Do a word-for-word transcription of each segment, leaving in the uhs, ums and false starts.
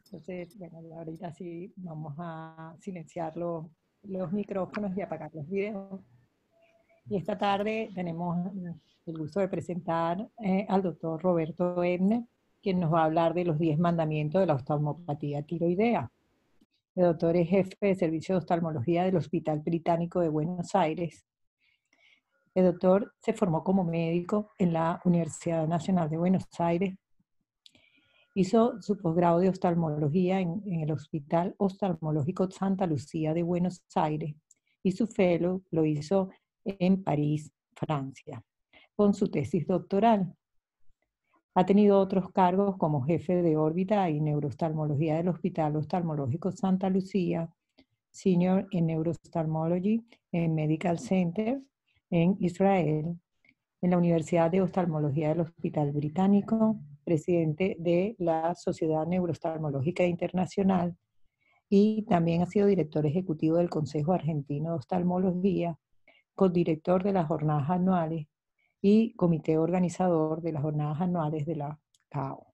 Entonces, bueno, ahorita sí vamos a silenciar los, los micrófonos y apagar los videos. Y esta tarde tenemos el gusto de presentar eh, al doctor Roberto Ebner, quien nos va a hablar de los diez mandamientos de la oftalmopatía tiroidea. El doctor es jefe de servicio de oftalmología del Hospital Británico de Buenos Aires. El doctor se formó como médico en la Universidad Nacional de Buenos Aires. Hizo su posgrado de oftalmología en, en el Hospital Oftalmológico Santa Lucía de Buenos Aires y su fellow lo hizo en París, Francia, con su tesis doctoral. Ha tenido otros cargos como jefe de órbita y neurooftalmología del Hospital Oftalmológico Santa Lucía, Senior en Neurooftalmology en Medical Center en Israel, en la Universidad de Oftalmología del Hospital Británico, presidente de la Sociedad Neurooftalmológica Internacional, y también ha sido director ejecutivo del Consejo Argentino de Oftalmología, codirector de las jornadas anuales y comité organizador de las jornadas anuales de la C A O.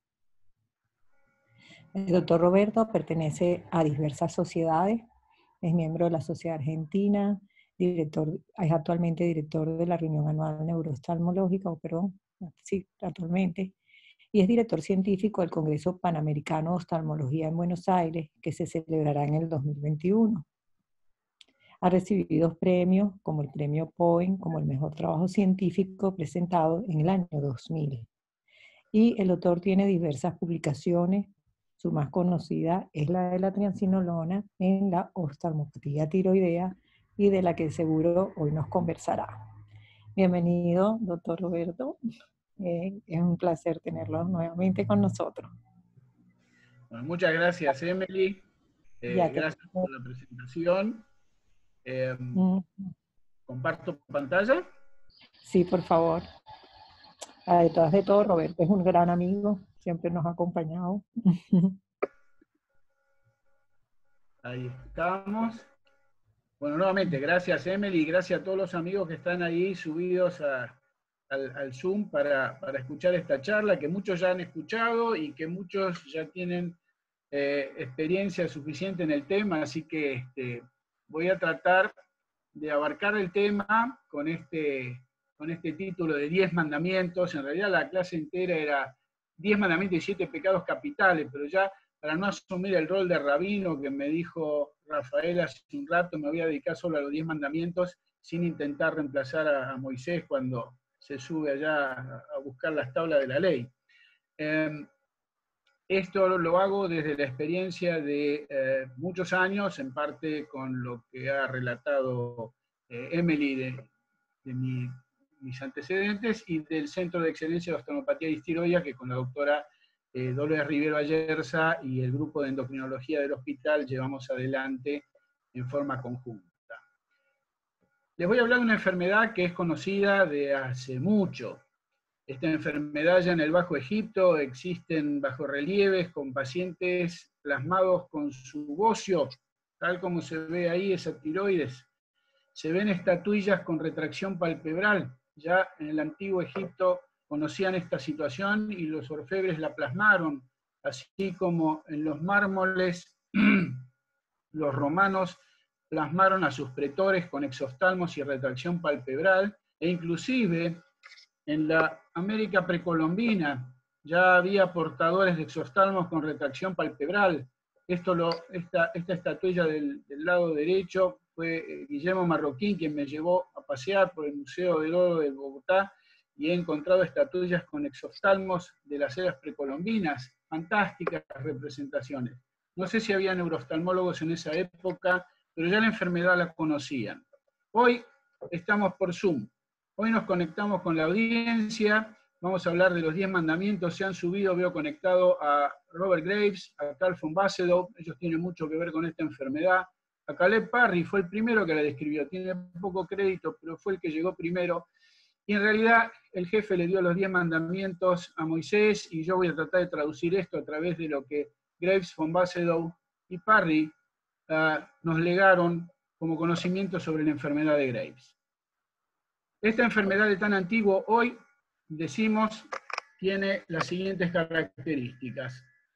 El doctor Roberto pertenece a diversas sociedades, es miembro de la Sociedad Argentina, director, es actualmente director de la reunión anual neurooftalmológica, o perdón, sí, actualmente, y es director científico del Congreso Panamericano de Oftalmología en Buenos Aires, que se celebrará en el dos mil veintiuno. Ha recibido premios como el premio Poen, como el mejor trabajo científico presentado en el año dos mil. Y el doctor tiene diversas publicaciones. Su más conocida es la de la triamcinolona en la oftalmopatía tiroidea y de la que seguro hoy nos conversará. Bienvenido, doctor Roberto. Eh, es un placer tenerlo nuevamente con nosotros. Bueno, muchas gracias, Emily. Eh, gracias por la presentación. Eh, mm. ¿Comparto pantalla? Sí, por favor. Detrás de todo, Roberto es un gran amigo, siempre nos ha acompañado. Ahí estamos. Bueno, nuevamente, gracias Emily, y gracias a todos los amigos que están ahí subidos a, al, al Zoom para, para escuchar esta charla, que muchos ya han escuchado y que muchos ya tienen eh, experiencia suficiente en el tema, así que este, voy a tratar de abarcar el tema con este, con este título de diez mandamientos. En realidad la clase entera era diez mandamientos y siete pecados capitales, pero ya para no asumir el rol de rabino que me dijo Rafael hace un rato, me voy a dedicar solo a los diez mandamientos sin intentar reemplazar a, a Moisés cuando se sube allá a, a buscar las tablas de la ley. Eh, Esto lo hago desde la experiencia de eh, muchos años, en parte con lo que ha relatado eh, Emily de, de mi, mis antecedentes y del Centro de Excelencia de Oftalmopatía Tiroidea, que con la doctora eh, Dolores Rivero Ayerza y el grupo de endocrinología del hospital llevamos adelante en forma conjunta. Les voy a hablar de una enfermedad que es conocida de hace mucho. Esta enfermedad ya en el Bajo Egipto existen bajorrelieves con pacientes plasmados con su bocio, tal como se ve ahí, esa tiroides. Se ven estatuillas con retracción palpebral. Ya en el antiguo Egipto conocían esta situación y los orfebres la plasmaron, así como en los mármoles los romanos plasmaron a sus pretores con exoftalmos y retracción palpebral, e inclusive en la América precolombina ya había portadores de exoftalmos con retracción palpebral. Esto lo, esta, esta estatuilla del, del lado derecho fue Guillermo Marroquín quien me llevó a pasear por el Museo del Oro de Bogotá y he encontrado estatuillas con exoftalmos de las eras precolombinas. Fantásticas representaciones. No sé si había neurooftalmólogos en esa época, pero ya la enfermedad la conocían. Hoy estamos por Zoom. Hoy nos conectamos con la audiencia, vamos a hablar de los diez mandamientos. Se han subido, veo conectado a Robert Graves, a Carl von Basedow, ellos tienen mucho que ver con esta enfermedad. A Caleb Parry, fue el primero que la describió, tiene poco crédito, pero fue el que llegó primero. Y en realidad el jefe le dio los diez mandamientos a Moisés, y yo voy a tratar de traducir esto a través de lo que Graves, von Basedow y Parry uh, nos legaron como conocimiento sobre la enfermedad de Graves. Esta enfermedad de tan antiguo, hoy decimos, tiene las siguientes características.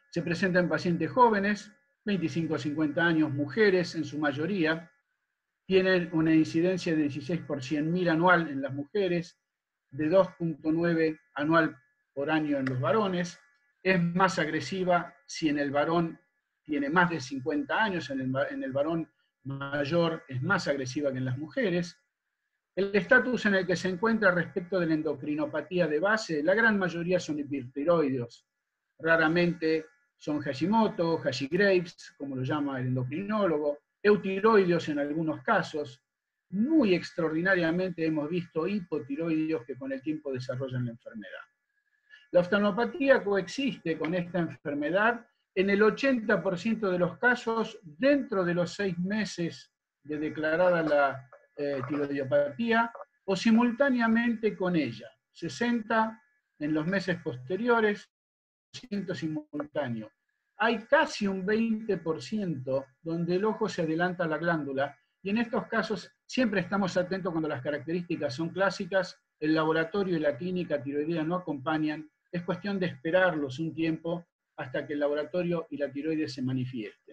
Se presenta en pacientes jóvenes, veinticinco a cincuenta años, mujeres en su mayoría. Tienen una incidencia de dieciséis por cien mil anual en las mujeres, de dos punto nueve anual por año en los varones. Es más agresiva si en el varón tiene más de cincuenta años, en el, en el varón mayor es más agresiva que en las mujeres. El estatus en el que se encuentra respecto de la endocrinopatía de base, la gran mayoría son hipertiroideos. Raramente son Hashimoto, Hashimoto-Graves, como lo llama el endocrinólogo, eutiroideos en algunos casos. Muy extraordinariamente hemos visto hipotiroideos que con el tiempo desarrollan la enfermedad. La oftalmopatía coexiste con esta enfermedad en el ochenta por ciento de los casos dentro de los seis meses de declarada la eh, tiroidiopatía o simultáneamente con ella, sesenta en los meses posteriores, cien por ciento simultáneo. Hay casi un veinte por ciento donde el ojo se adelanta a la glándula y en estos casos siempre estamos atentos cuando las características son clásicas, el laboratorio y la clínica tiroidea no acompañan, es cuestión de esperarlos un tiempo hasta que el laboratorio y la tiroides se manifiesten.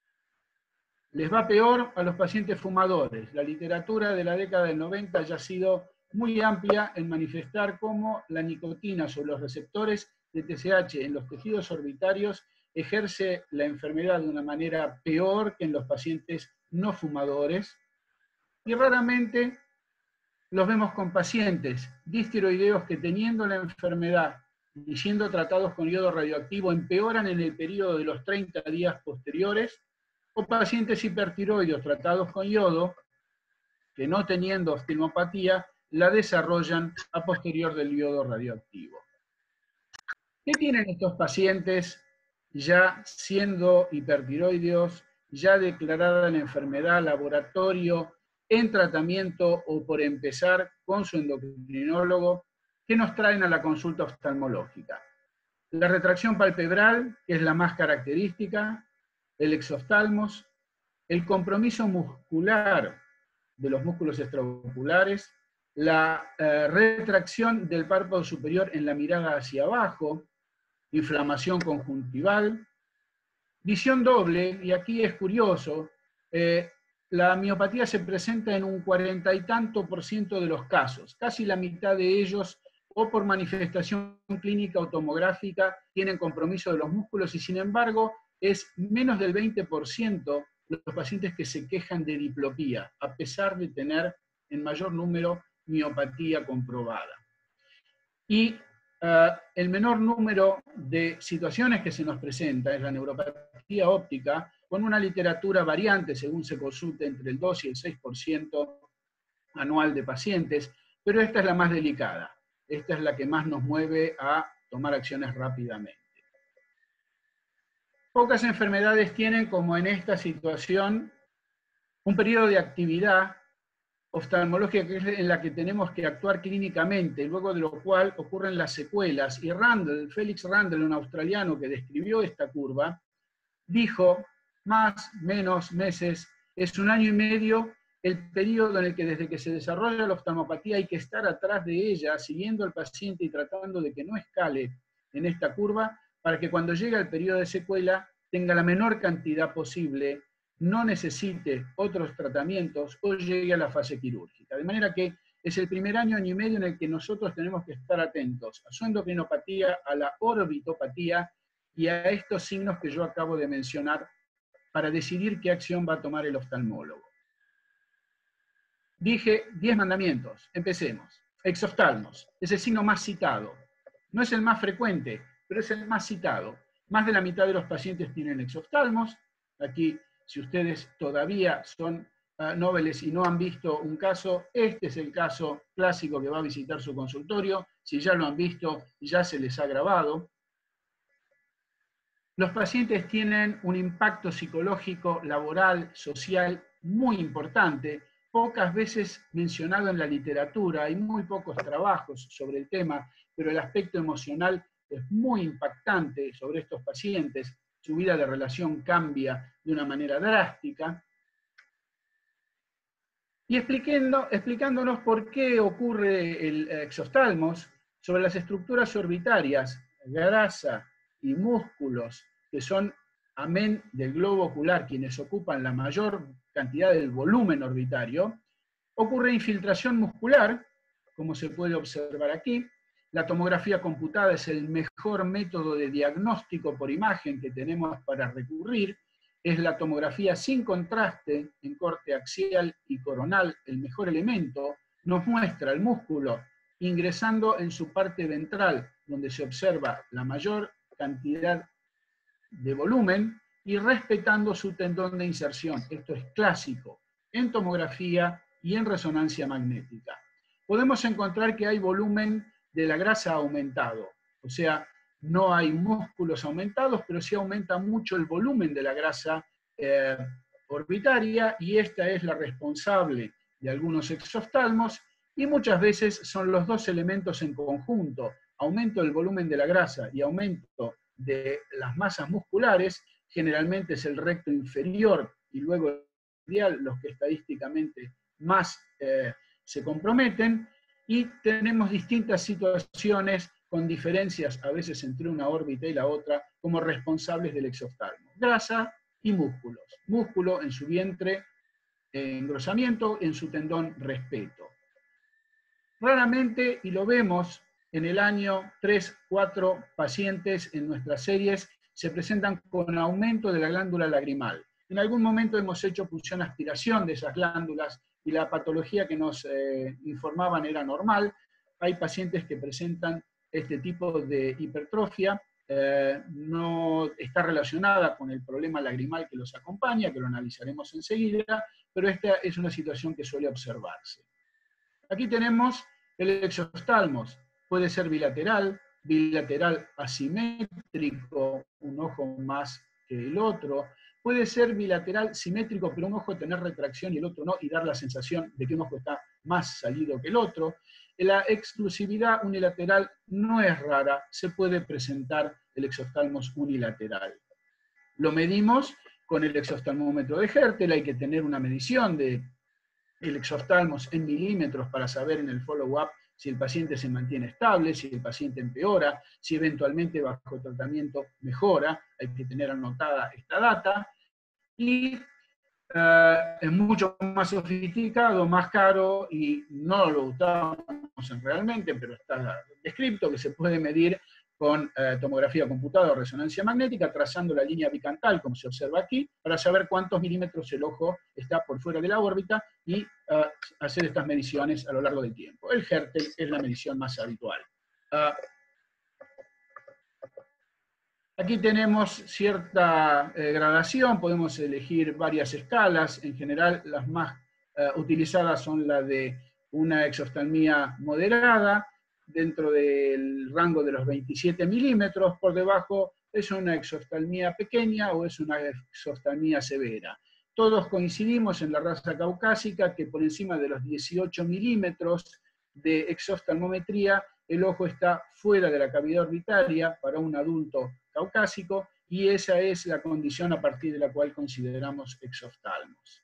Les va peor a los pacientes fumadores. La literatura de la década del noventa ya ha sido muy amplia en manifestar cómo la nicotina sobre los receptores de T S H en los tejidos orbitarios ejerce la enfermedad de una manera peor que en los pacientes no fumadores. Y raramente los vemos con pacientes distiroideos que teniendo la enfermedad y siendo tratados con yodo radioactivo empeoran en el periodo de los treinta días posteriores, o pacientes hipertiroideos tratados con yodo, que no teniendo oftalmopatía, la desarrollan a posterior del yodo radioactivo. ¿Qué tienen estos pacientes ya siendo hipertiroideos, ya declarada la enfermedad, laboratorio, en tratamiento o por empezar con su endocrinólogo? ¿Qué nos traen a la consulta oftalmológica? La retracción palpebral, que es la más característica, el exoftalmos, el compromiso muscular de los músculos extraoculares, la eh, retracción del párpado superior en la mirada hacia abajo, inflamación conjuntival, visión doble, y aquí es curioso, eh, la miopatía se presenta en un cuarenta y tanto por ciento de los casos, casi la mitad de ellos o por manifestación clínica o tomográfica tienen compromiso de los músculos y sin embargo es menos del veinte por ciento los pacientes que se quejan de diplopía, a pesar de tener en mayor número miopatía comprobada. Y uh, el menor número de situaciones que se nos presenta es la neuropatía óptica, con una literatura variante, según se consulta, entre el dos y el seis por ciento anual de pacientes, pero esta es la más delicada. Esta es la que más nos mueve a tomar acciones rápidamente. Pocas enfermedades tienen, como en esta situación, un periodo de actividad oftalmológica que es en la que tenemos que actuar clínicamente, luego de lo cual ocurren las secuelas. Y Randall, Felix Randall, un australiano que describió esta curva, dijo, más, menos meses, es un año y medio el periodo en el que desde que se desarrolla la oftalmopatía hay que estar atrás de ella, siguiendo al paciente y tratando de que no escale en esta curva, para que cuando llegue al periodo de secuela tenga la menor cantidad posible, no necesite otros tratamientos o llegue a la fase quirúrgica. De manera que es el primer año, año y medio en el que nosotros tenemos que estar atentos a su endocrinopatía, a la orbitopatía y a estos signos que yo acabo de mencionar para decidir qué acción va a tomar el oftalmólogo. Dije diez mandamientos. Empecemos. Exoftalmos. Es el signo más citado. No es el más frecuente, pero es el más citado. Más de la mitad de los pacientes tienen exoftalmos. Aquí, si ustedes todavía son uh, noveles y no han visto un caso, este es el caso clásico que va a visitar su consultorio. Si ya lo han visto, ya se les ha grabado. Los pacientes tienen un impacto psicológico, laboral, social muy importante, pocas veces mencionado en la literatura, hay muy pocos trabajos sobre el tema, pero el aspecto emocional es muy impactante sobre estos pacientes, su vida de relación cambia de una manera drástica. Y explicando, explicándonos por qué ocurre el exoftalmos, sobre las estructuras orbitarias, grasa y músculos que son, amén del globo ocular, quienes ocupan la mayor cantidad del volumen orbitario, ocurre infiltración muscular, como se puede observar aquí. La tomografía computada es el mejor método de diagnóstico por imagen que tenemos para recurrir. Es la tomografía sin contraste en corte axial y coronal, el mejor elemento. Nos muestra el músculo ingresando en su parte ventral, donde se observa la mayor cantidad de volumen, y respetando su tendón de inserción. Esto es clásico en tomografía y en resonancia magnética. Podemos encontrar que hay volumen de la grasa aumentado, o sea, no hay músculos aumentados, pero sí aumenta mucho el volumen de la grasa eh, orbitaria, y esta es la responsable de algunos exoftalmos, y muchas veces son los dos elementos en conjunto, aumento del volumen de la grasa y aumento de las masas musculares. Generalmente es el recto inferior y luego el medial los que estadísticamente más eh, se comprometen, y tenemos distintas situaciones con diferencias a veces entre una órbita y la otra como responsables del exoftalmo. Grasa y músculos. Músculo en su vientre, eh, engrosamiento, en su tendón, respeto. Raramente, y lo vemos en el año, tres, cuatro pacientes en nuestras series se presentan con aumento de la glándula lagrimal. En algún momento hemos hecho punción aspiración de esas glándulas y la patología que nos eh, informaban era normal. Hay pacientes que presentan este tipo de hipertrofia, eh, no está relacionada con el problema lagrimal que los acompaña, que lo analizaremos enseguida, pero esta es una situación que suele observarse. Aquí tenemos el exoftalmos. Puede ser bilateral, bilateral asimétrico, un ojo más que el otro. Puede ser bilateral simétrico, pero un ojo tener retracción y el otro no, y dar la sensación de que un ojo está más salido que el otro. La exclusividad unilateral no es rara, se puede presentar el exoftalmos unilateral. Lo medimos con el exoftalmómetro de Hertel, hay que tener una medición de el exoftalmos en milímetros para saber en el follow-up si el paciente se mantiene estable, si el paciente empeora, si eventualmente bajo tratamiento mejora. Hay que tener anotada esta data. Y uh, es mucho más sofisticado, más caro, y no lo usamos realmente, pero está descrito que se puede medir con eh, tomografía computada o resonancia magnética, trazando la línea bicantal, como se observa aquí, para saber cuántos milímetros el ojo está por fuera de la órbita y uh, hacer estas mediciones a lo largo del tiempo. El Hertel es la medición más habitual. Uh, aquí tenemos cierta eh, gradación, podemos elegir varias escalas. En general, las más uh, utilizadas son la de una exoftalmía moderada, dentro del rango de los veintisiete milímetros, por debajo es una exoftalmía pequeña o es una exoftalmía severa. Todos coincidimos en la raza caucásica que por encima de los dieciocho milímetros de exoftalmometría el ojo está fuera de la cavidad orbitaria para un adulto caucásico, y esa es la condición a partir de la cual consideramos exoftalmos.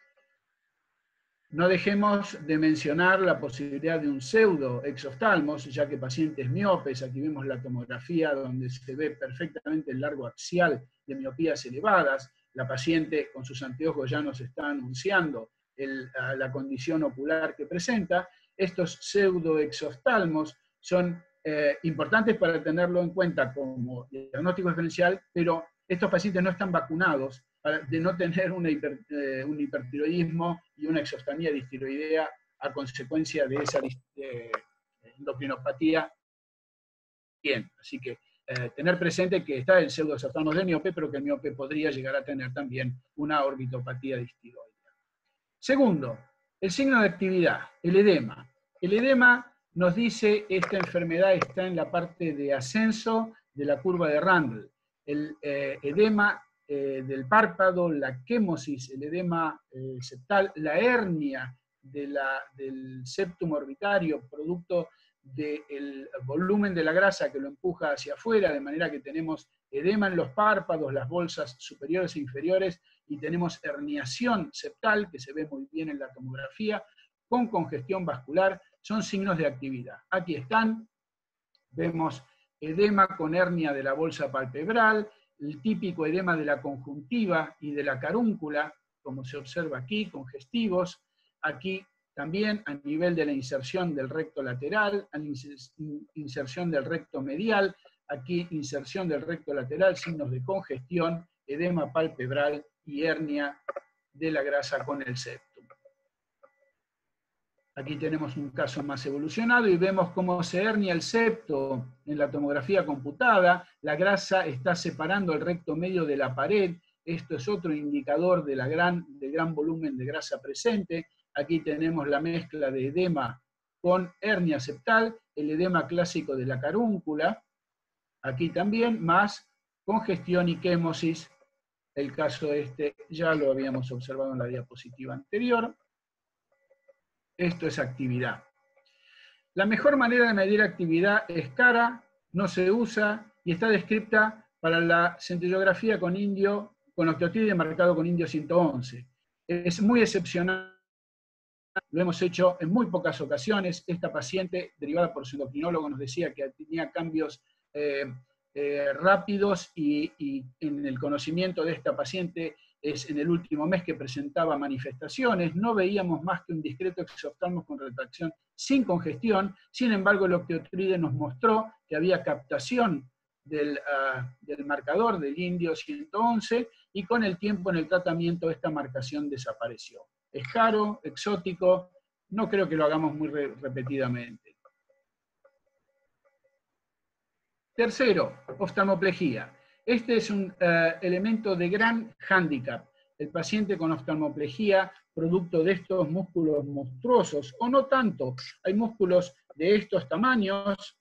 No dejemos de mencionar la posibilidad de un pseudo exoftalmos, ya que pacientes miopes, aquí vemos la tomografía donde se ve perfectamente el largo axial de miopías elevadas, la paciente con sus anteojos ya nos está anunciando el, la condición ocular que presenta. Estos pseudo exoftalmos son eh, importantes para tenerlo en cuenta como diagnóstico diferencial, pero estos pacientes no están vacunados de no tener una hiper, eh, un hipertiroidismo y una exoftalmía distiroidea a consecuencia de esa eh, endocrinopatía. Bien, así que eh, tener presente que está el pseudoexoftalmos del miope, pero que el miope podría llegar a tener también una orbitopatía distiroidea. Segundo, el signo de actividad, el edema. El edema nos dice esta enfermedad está en la parte de ascenso de la curva de Randle. El eh, edema Eh, del párpado, la quémosis, el edema eh, septal, la hernia de la, del septum orbitario, producto del volumen de la grasa que lo empuja hacia afuera, de manera que tenemos edema en los párpados, las bolsas superiores e inferiores, y tenemos herniación septal, que se ve muy bien en la tomografía, con congestión vascular, son signos de actividad. Aquí están, vemos edema con hernia de la bolsa palpebral, el típico edema de la conjuntiva y de la carúncula, como se observa aquí, congestivos. Aquí también a nivel de la inserción del recto lateral, a la inserción del recto medial, aquí inserción del recto lateral, signos de congestión, edema palpebral y hernia de la grasa con el septum. Aquí tenemos un caso más evolucionado y vemos cómo se hernia el septo en la tomografía computada. La grasa está separando el recto medio de la pared. Esto es otro indicador de la gran, del gran volumen de grasa presente. Aquí tenemos la mezcla de edema con hernia septal, el edema clásico de la carúncula. Aquí también, más congestión y quémosis. El caso este ya lo habíamos observado en la diapositiva anterior. Esto es actividad. La mejor manera de medir actividad es cara, no se usa y está descrita para la centellografía con indio, con octiotídeo marcado con indio ciento once. Es muy excepcional, lo hemos hecho en muy pocas ocasiones. Esta paciente, derivada por su endocrinólogo, nos decía que tenía cambios eh, eh, rápidos y, y en el conocimiento de esta paciente es en el último mes que presentaba manifestaciones. No veíamos más que un discreto exoftalmos con retracción sin congestión. Sin embargo, el octiotride nos mostró que había captación del, uh, del marcador del indio ciento once y con el tiempo en el tratamiento esta marcación desapareció. Es caro, exótico, no creo que lo hagamos muy re repetidamente. Tercero, oftalmoplejía. Este es un uh, elemento de gran hándicap. El paciente con oftalmoplejía, producto de estos músculos monstruosos, o no tanto, hay músculos de estos tamaños,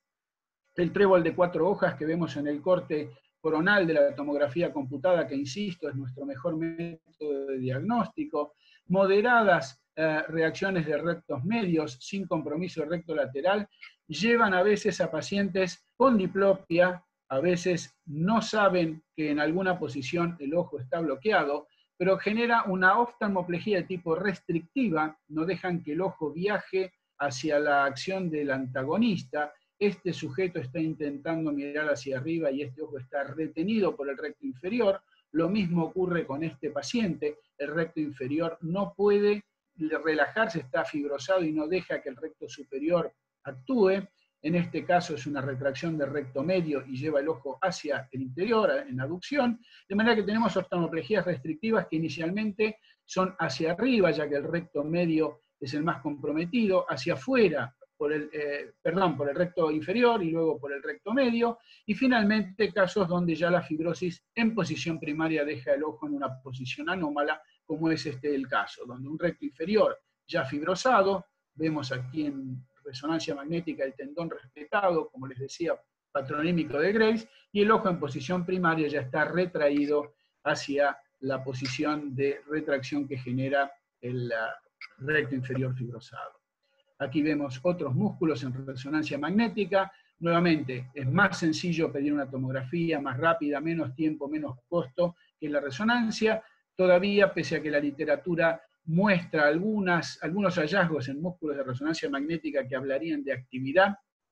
el trébol de cuatro hojas que vemos en el corte coronal de la tomografía computada, que insisto, es nuestro mejor método de diagnóstico, moderadas uh, reacciones de rectos medios, sin compromiso de recto lateral, llevan a veces a pacientes con diplopia. A veces no saben que en alguna posición el ojo está bloqueado, pero genera una oftalmoplejía de tipo restrictiva, no dejan que el ojo viaje hacia la acción del antagonista. Este sujeto está intentando mirar hacia arriba y este ojo está retenido por el recto inferior. Lo mismo ocurre con este paciente, el recto inferior no puede relajarse, está fibrosado y no deja que el recto superior actúe. En este caso es una retracción del recto medio y lleva el ojo hacia el interior, en aducción, de manera que tenemos oftalmoplejías restrictivas que inicialmente son hacia arriba, ya que el recto medio es el más comprometido, hacia afuera, por el, eh, perdón, por el recto inferior y luego por el recto medio, y finalmente casos donde ya la fibrosis en posición primaria deja el ojo en una posición anómala, como es este el caso, donde un recto inferior ya fibrosado, vemos aquí en resonancia magnética el tendón respetado, como les decía, patronímico de Graves, y el ojo en posición primaria ya está retraído hacia la posición de retracción que genera el uh, recto inferior fibrosado. Aquí vemos otros músculos en resonancia magnética. Nuevamente, es más sencillo pedir una tomografía más rápida, menos tiempo, menos costo que la resonancia. Todavía, pese a que la literatura muestra algunas, algunos hallazgos en músculos de resonancia magnética que hablarían de actividad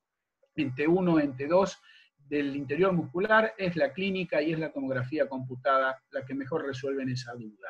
en T uno, en T dos del interior muscular, es la clínica y es la tomografía computada la que mejor resuelven esa duda.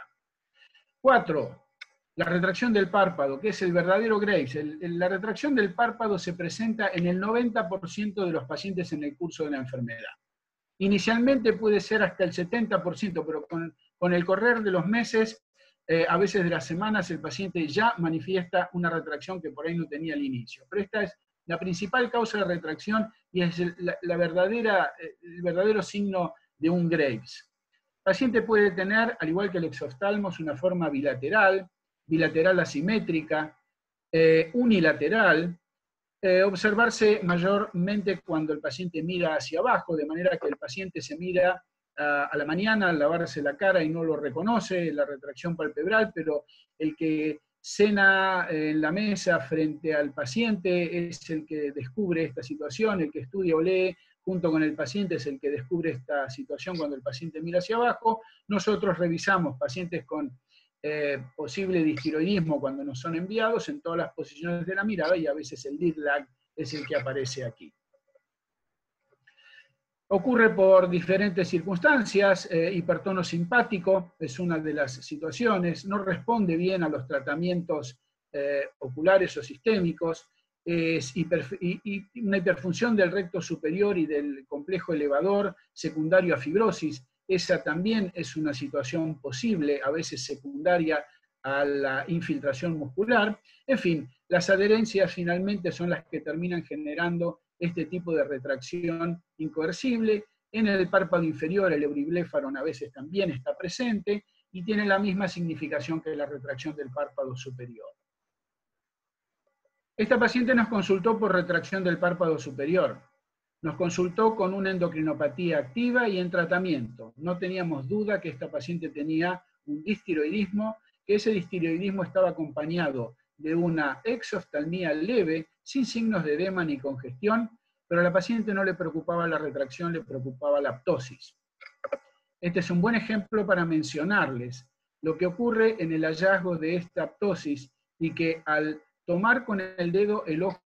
Cuatro, la retracción del párpado, que es el verdadero Graves. El, el, la retracción del párpado se presenta en el noventa por ciento de los pacientes en el curso de la enfermedad. Inicialmente puede ser hasta el setenta por ciento, pero con, con el correr de los meses, Eh, a veces de las semanas, el paciente ya manifiesta una retracción que por ahí no tenía al inicio. Pero esta es la principal causa de retracción y es el, la, la verdadera, el verdadero signo de un Graves. El paciente puede tener, al igual que el exoftalmos, una forma bilateral, bilateral asimétrica, eh, unilateral, eh, observarse mayormente cuando el paciente mira hacia abajo, de manera que el paciente se mira a la mañana al lavarse la cara y no lo reconoce, la retracción palpebral, pero el que cena en la mesa frente al paciente es el que descubre esta situación, el que estudia o lee junto con el paciente es el que descubre esta situación cuando el paciente mira hacia abajo. Nosotros revisamos pacientes con eh, posible distiroidismo cuando nos son enviados en todas las posiciones de la mirada, y a veces el lead lag es el que aparece aquí. Ocurre por diferentes circunstancias, eh, hipertono simpático es una de las situaciones, no responde bien a los tratamientos eh, oculares o sistémicos, es hiper, y, y una hiperfunción del recto superior y del complejo elevador secundario a fibrosis, esa también es una situación posible, a veces secundaria a la infiltración muscular. En fin, las adherencias finalmente son las que terminan generando este tipo de retracción incoercible. En el párpado inferior el euribléfaro a veces también está presente y tiene la misma significación que la retracción del párpado superior. Esta paciente nos consultó por retracción del párpado superior. Nos consultó con una endocrinopatía activa y en tratamiento. No teníamos duda que esta paciente tenía un distiroidismo, que ese distiroidismo estaba acompañado de una exoftalmía leve, sin signos de edema ni congestión, pero a la paciente no le preocupaba la retracción, le preocupaba la ptosis. Este es un buen ejemplo para mencionarles lo que ocurre en el hallazgo de esta ptosis y que al tomar con el dedo el ojo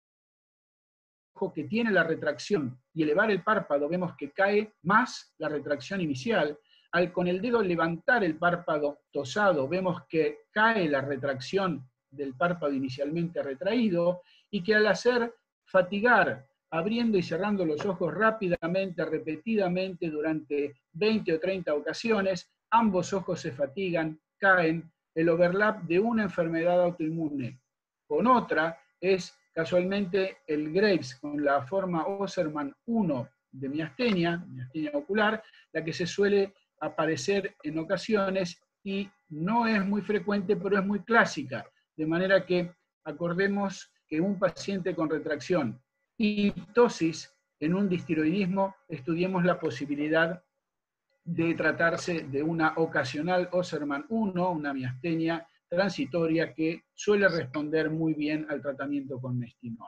que tiene la retracción y elevar el párpado, vemos que cae más la retracción inicial. Al con el dedo levantar el párpado tosado, vemos que cae la retracción del párpado inicialmente retraído, y que al hacer fatigar, abriendo y cerrando los ojos rápidamente, repetidamente, durante veinte o treinta ocasiones, ambos ojos se fatigan, caen. El overlap de una enfermedad autoinmune con otra es casualmente el Graves, con la forma Osserman uno de miastenia, miastenia ocular, la que se suele aparecer en ocasiones y no es muy frecuente, pero es muy clásica. De manera que acordemos que un paciente con retracción y ptosis en un distiroidismo, estudiemos la posibilidad de tratarse de una ocasional Osserman uno, una miastenia transitoria que suele responder muy bien al tratamiento con mestinol.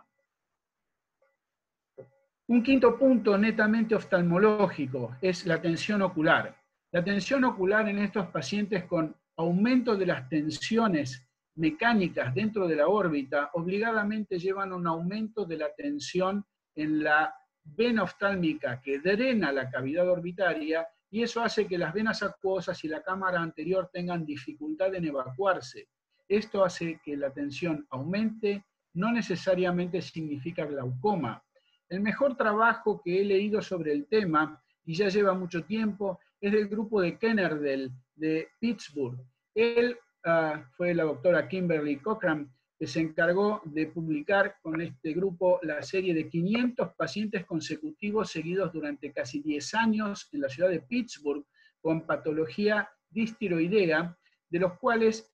Un quinto punto netamente oftalmológico es la tensión ocular. La tensión ocular en estos pacientes con aumento de las tensiones mecánicas dentro de la órbita obligadamente llevan a un aumento de la tensión en la vena oftálmica que drena la cavidad orbitaria, y eso hace que las venas acuosas y la cámara anterior tengan dificultad en evacuarse. Esto hace que la tensión aumente, no necesariamente significa glaucoma. El mejor trabajo que he leído sobre el tema, y ya lleva mucho tiempo, es del grupo de Kennerdell de Pittsburgh. Él uh, fue la doctora Kimberly Cochran, que se encargó de publicar con este grupo la serie de quinientos pacientes consecutivos seguidos durante casi diez años en la ciudad de Pittsburgh con patología distiroidea, de los cuales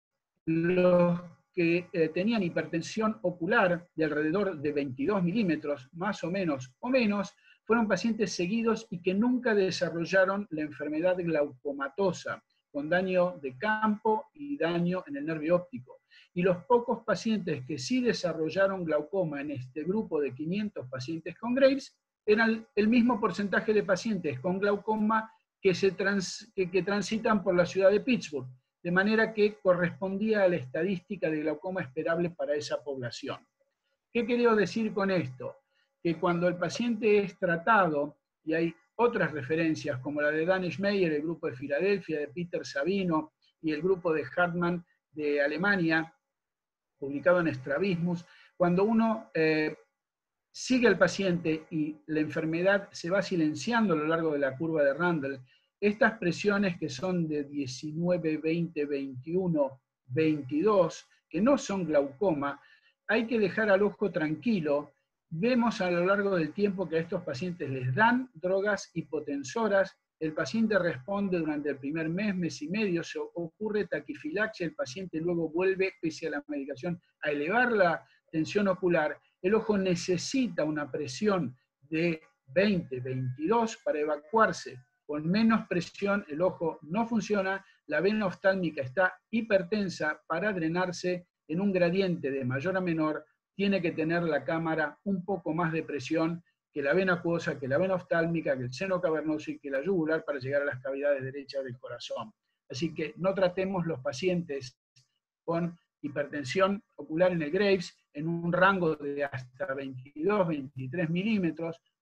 los que eh, tenían hipertensión ocular de alrededor de veintidós milímetros, más o menos o menos, fueron pacientes seguidos y que nunca desarrollaron la enfermedad glaucomatosa, con daño de campo y daño en el nervio óptico. Y los pocos pacientes que sí desarrollaron glaucoma en este grupo de quinientos pacientes con Graves, eran el mismo porcentaje de pacientes con glaucoma que, se trans, que, que transitan por la ciudad de Pittsburgh, de manera que correspondía a la estadística de glaucoma esperable para esa población. ¿Qué quiero decir con esto? Que cuando el paciente es tratado, y hay otras referencias como la de Danish Meyer, el grupo de Filadelfia, de Peter Sabino, y el grupo de Hartmann de Alemania, publicado en Strabismus, cuando uno eh, sigue al paciente y la enfermedad se va silenciando a lo largo de la curva de Randall, estas presiones que son de diecinueve, veinte, veintiuno, veintidós, que no son glaucoma, hay que dejar al ojo tranquilo. Vemos a lo largo del tiempo que a estos pacientes les dan drogas hipotensoras, el paciente responde durante el primer mes, mes y medio, se ocurre taquifilaxia, el paciente luego vuelve, pese a la medicación, a elevar la tensión ocular. El ojo necesita una presión de veinte, veintidós para evacuarse. Con menos presión el ojo no funciona, la vena oftálmica está hipertensa, para drenarse en un gradiente de mayor a menor, tiene que tener la cámara un poco más de presión que la vena acuosa, que la vena oftálmica, que el seno cavernoso y que la yugular para llegar a las cavidades derechas del corazón. Así que no tratemos los pacientes con hipertensión ocular en el Graves en un rango de hasta veintidós, veintitrés milímetros,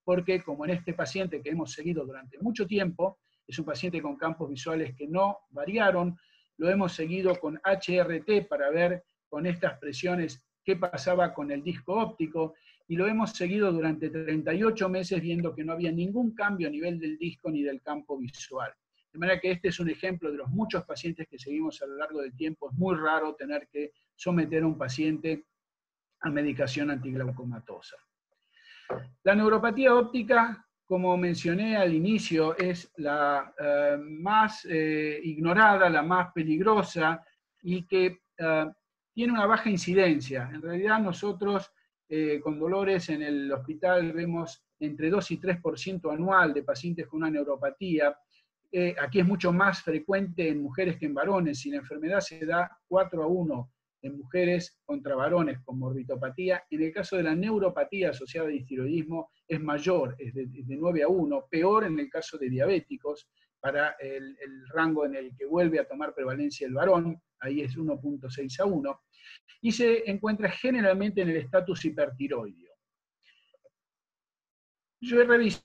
porque como en este paciente que hemos seguido durante mucho tiempo, es un paciente con campos visuales que no variaron, lo hemos seguido con H R T para ver con estas presiones qué pasaba con el disco óptico, y lo hemos seguido durante treinta y ocho meses viendo que no había ningún cambio a nivel del disco ni del campo visual. De manera que este es un ejemplo de los muchos pacientes que seguimos a lo largo del tiempo. Es muy raro tener que someter a un paciente a medicación antiglaucomatosa. La neuropatía óptica, como mencioné al inicio, es la eh, más eh, ignorada, la más peligrosa y que eh, tiene una baja incidencia. En realidad nosotros eh, con dolores en el hospital vemos entre dos y tres por ciento anual de pacientes con una neuropatía. Eh, aquí es mucho más frecuente en mujeres que en varones, y la enfermedad se da cuatro a uno en mujeres contra varones con morbitopatía. En el caso de la neuropatía asociada a histiroidismo es mayor, es de, de nueve a uno, peor en el caso de diabéticos, para el, el rango en el que vuelve a tomar prevalencia el varón, ahí es uno punto seis a uno, y se encuentra generalmente en el estatus hipertiroideo. Yo he revisado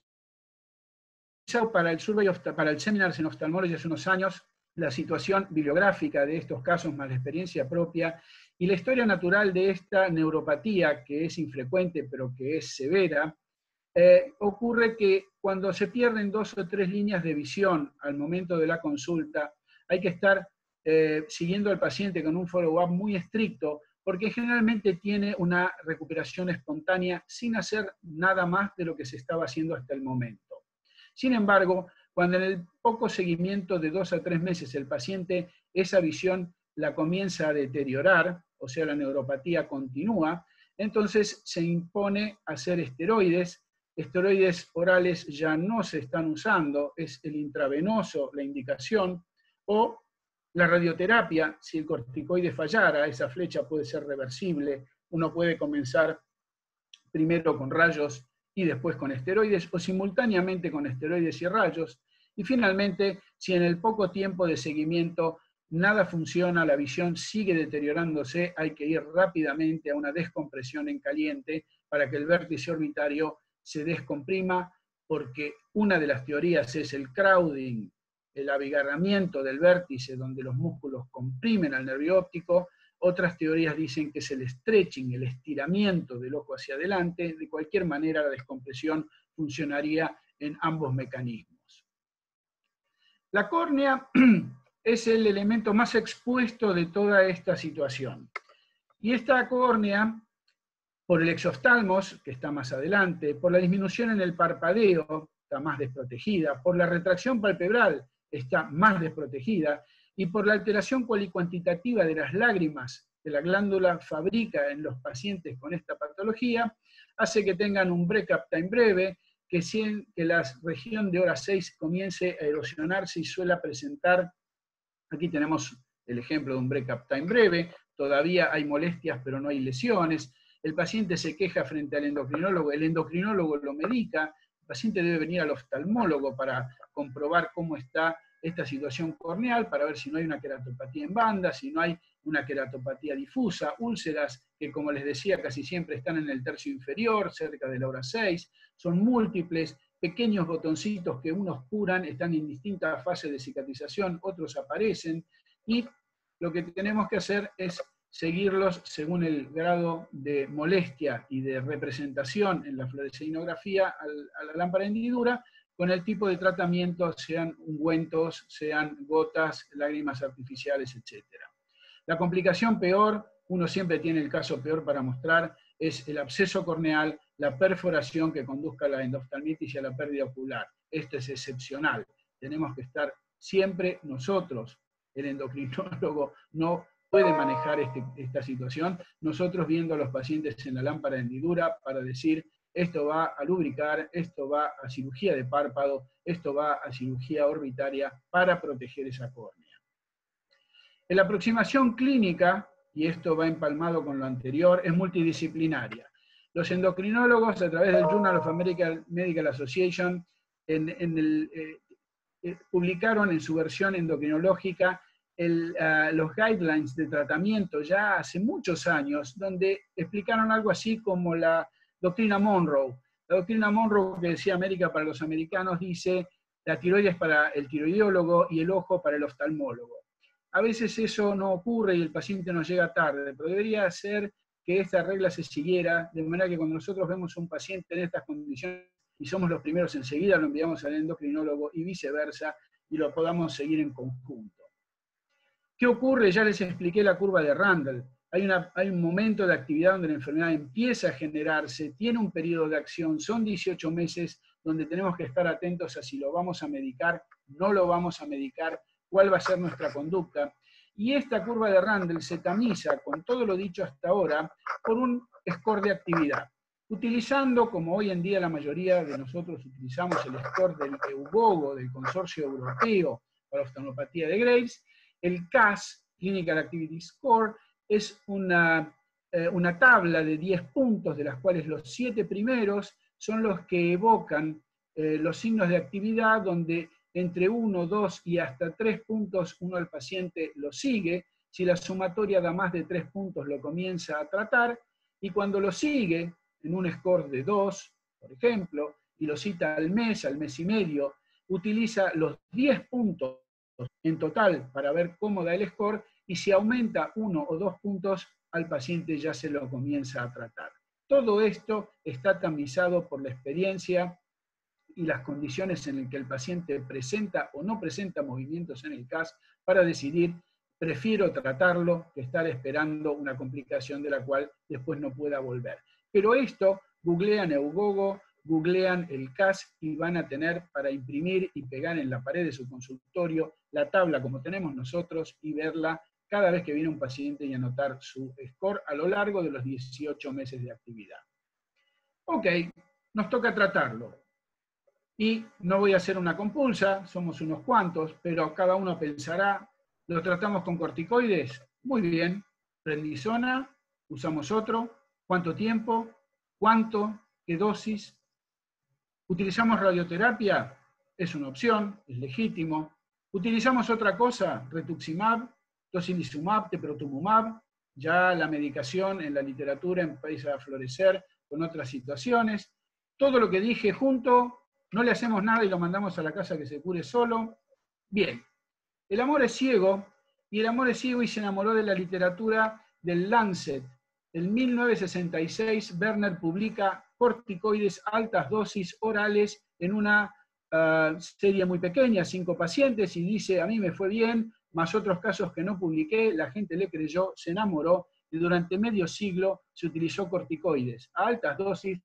para el survey of, para el Seminars in Ophthalmology hace unos años la situación bibliográfica de estos casos más la experiencia propia, y la historia natural de esta neuropatía, que es infrecuente pero que es severa. Eh, ocurre que cuando se pierden dos o tres líneas de visión al momento de la consulta, hay que estar eh, siguiendo al paciente con un follow-up muy estricto, porque generalmente tiene una recuperación espontánea sin hacer nada más de lo que se estaba haciendo hasta el momento. Sin embargo, cuando en el poco seguimiento de dos a tres meses el paciente esa visión la comienza a deteriorar, o sea, la neuropatía continúa, entonces se impone hacer esteroides. Esteroides orales ya no se están usando, es el intravenoso la indicación, o la radioterapia. Si el corticoide fallara, esa flecha puede ser reversible, uno puede comenzar primero con rayos y después con esteroides, o simultáneamente con esteroides y rayos, y finalmente, si en el poco tiempo de seguimiento nada funciona, la visión sigue deteriorándose, hay que ir rápidamente a una descompresión en caliente para que el vértice orbitario se descomprima, porque una de las teorías es el crowding, el abigarramiento del vértice donde los músculos comprimen al nervio óptico. Otras teorías dicen que es el stretching, el estiramiento del ojo hacia adelante. De cualquier manera, la descompresión funcionaría en ambos mecanismos. La córnea es el elemento más expuesto de toda esta situación. Y esta córnea, por el exoftalmos, que está más adelante, por la disminución en el parpadeo, está más desprotegida, por la retracción palpebral, está más desprotegida, y por la alteración cualicuantitativa de las lágrimas que la glándula fabrica en los pacientes con esta patología, hace que tengan un break-up time breve, que, si, que la región de hora seis comience a erosionarse y suele presentar, aquí tenemos el ejemplo de un break-up time breve, todavía hay molestias pero no hay lesiones, el paciente se queja frente al endocrinólogo, el endocrinólogo lo medica, el paciente debe venir al oftalmólogo para comprobar cómo está esta situación corneal, para ver si no hay una queratopatía en banda, si no hay una queratopatía difusa, úlceras que, como les decía, casi siempre están en el tercio inferior, cerca de la hora seis, son múltiples, pequeños botoncitos que unos curan, están en distintas fases de cicatrización, otros aparecen, y lo que tenemos que hacer es seguirlos según el grado de molestia y de representación en la fluoresceínografía a la lámpara de hendidura, con el tipo de tratamiento, sean ungüentos, sean gotas, lágrimas artificiales, etcétera. La complicación peor, uno siempre tiene el caso peor para mostrar, es el absceso corneal, la perforación que conduzca a la endoftalmitis y a la pérdida ocular. Esto es excepcional. Tenemos que estar siempre nosotros, el endocrinólogo no puede manejar este, esta situación, nosotros viendo a los pacientes en la lámpara de hendidura para decir, esto va a lubricar, esto va a cirugía de párpado, esto va a cirugía orbitaria para proteger esa córnea. En la aproximación clínica, y esto va empalmado con lo anterior, es multidisciplinaria. Los endocrinólogos, a través del Journal of American Medical Association, en, en el, eh, eh, publicaron en su versión endocrinológica el, uh, los guidelines de tratamiento ya hace muchos años, donde explicaron algo así como la doctrina Monroe, La doctrina Monroe, que decía América para los americanos, dice la tiroides para el tiroideólogo y el ojo para el oftalmólogo. A veces eso no ocurre y el paciente nos llega tarde, pero debería ser que esta regla se siguiera, de manera que cuando nosotros vemos a un paciente en estas condiciones y somos los primeros, enseguida lo enviamos al endocrinólogo y viceversa, y lo podamos seguir en conjunto. ¿Qué ocurre? Ya les expliqué la curva de Randall. Hay, una, hay un momento de actividad donde la enfermedad empieza a generarse, tiene un periodo de acción, son dieciocho meses donde tenemos que estar atentos a si lo vamos a medicar, no lo vamos a medicar, cuál va a ser nuestra conducta. Y esta curva de Randall se tamiza, con todo lo dicho hasta ahora, por un score de actividad. Utilizando, como hoy en día la mayoría de nosotros utilizamos el score del EUGOGO, del Consorcio Europeo para Oftalmopatía de Graves, el C A S, Clinical Activity Score, es una, eh, una tabla de diez puntos, de las cuales los siete primeros son los que evocan eh, los signos de actividad, donde entre uno, dos y hasta tres puntos uno al paciente lo sigue. Si la sumatoria da más de tres puntos, lo comienza a tratar, y cuando lo sigue en un score de dos, por ejemplo, y lo cita al mes, al mes y medio, utiliza los diez puntos en total para ver cómo da el score, y si aumenta uno o dos puntos, al paciente ya se lo comienza a tratar. Todo esto está tamizado por la experiencia y las condiciones en las que el paciente presenta o no presenta movimientos en el C A S para decidir, prefiero tratarlo que estar esperando una complicación de la cual después no pueda volver. Pero esto, googlean EUGOGO, googlean el C A S y van a tener para imprimir y pegar en la pared de su consultorio la tabla como tenemos nosotros y verla cada vez que viene un paciente y anotar su score a lo largo de los dieciocho meses de actividad. Ok, nos toca tratarlo. Y no voy a hacer una compulsa, somos unos cuantos, pero cada uno pensará, ¿lo tratamos con corticoides? Muy bien. Prednisona, usamos otro. ¿Cuánto tiempo? ¿Cuánto? ¿Qué dosis? ¿Utilizamos radioterapia? Es una opción, es legítimo. ¿Utilizamos otra cosa? Rituximab, tocilizumab, teprotumumab. Ya la medicación en la literatura empieza a florecer con otras situaciones. Todo lo que dije junto, no le hacemos nada y lo mandamos a la casa que se cure solo. Bien, el amor es ciego, y el amor es ciego y se enamoró de la literatura del Lancet. En mil novecientos sesenta y seis, Werner publica corticoides altas dosis orales en una uh, serie muy pequeña, cinco pacientes, y dice, a mí me fue bien, más otros casos que no publiqué, la gente le creyó, se enamoró, y durante medio siglo se utilizó corticoides a altas dosis,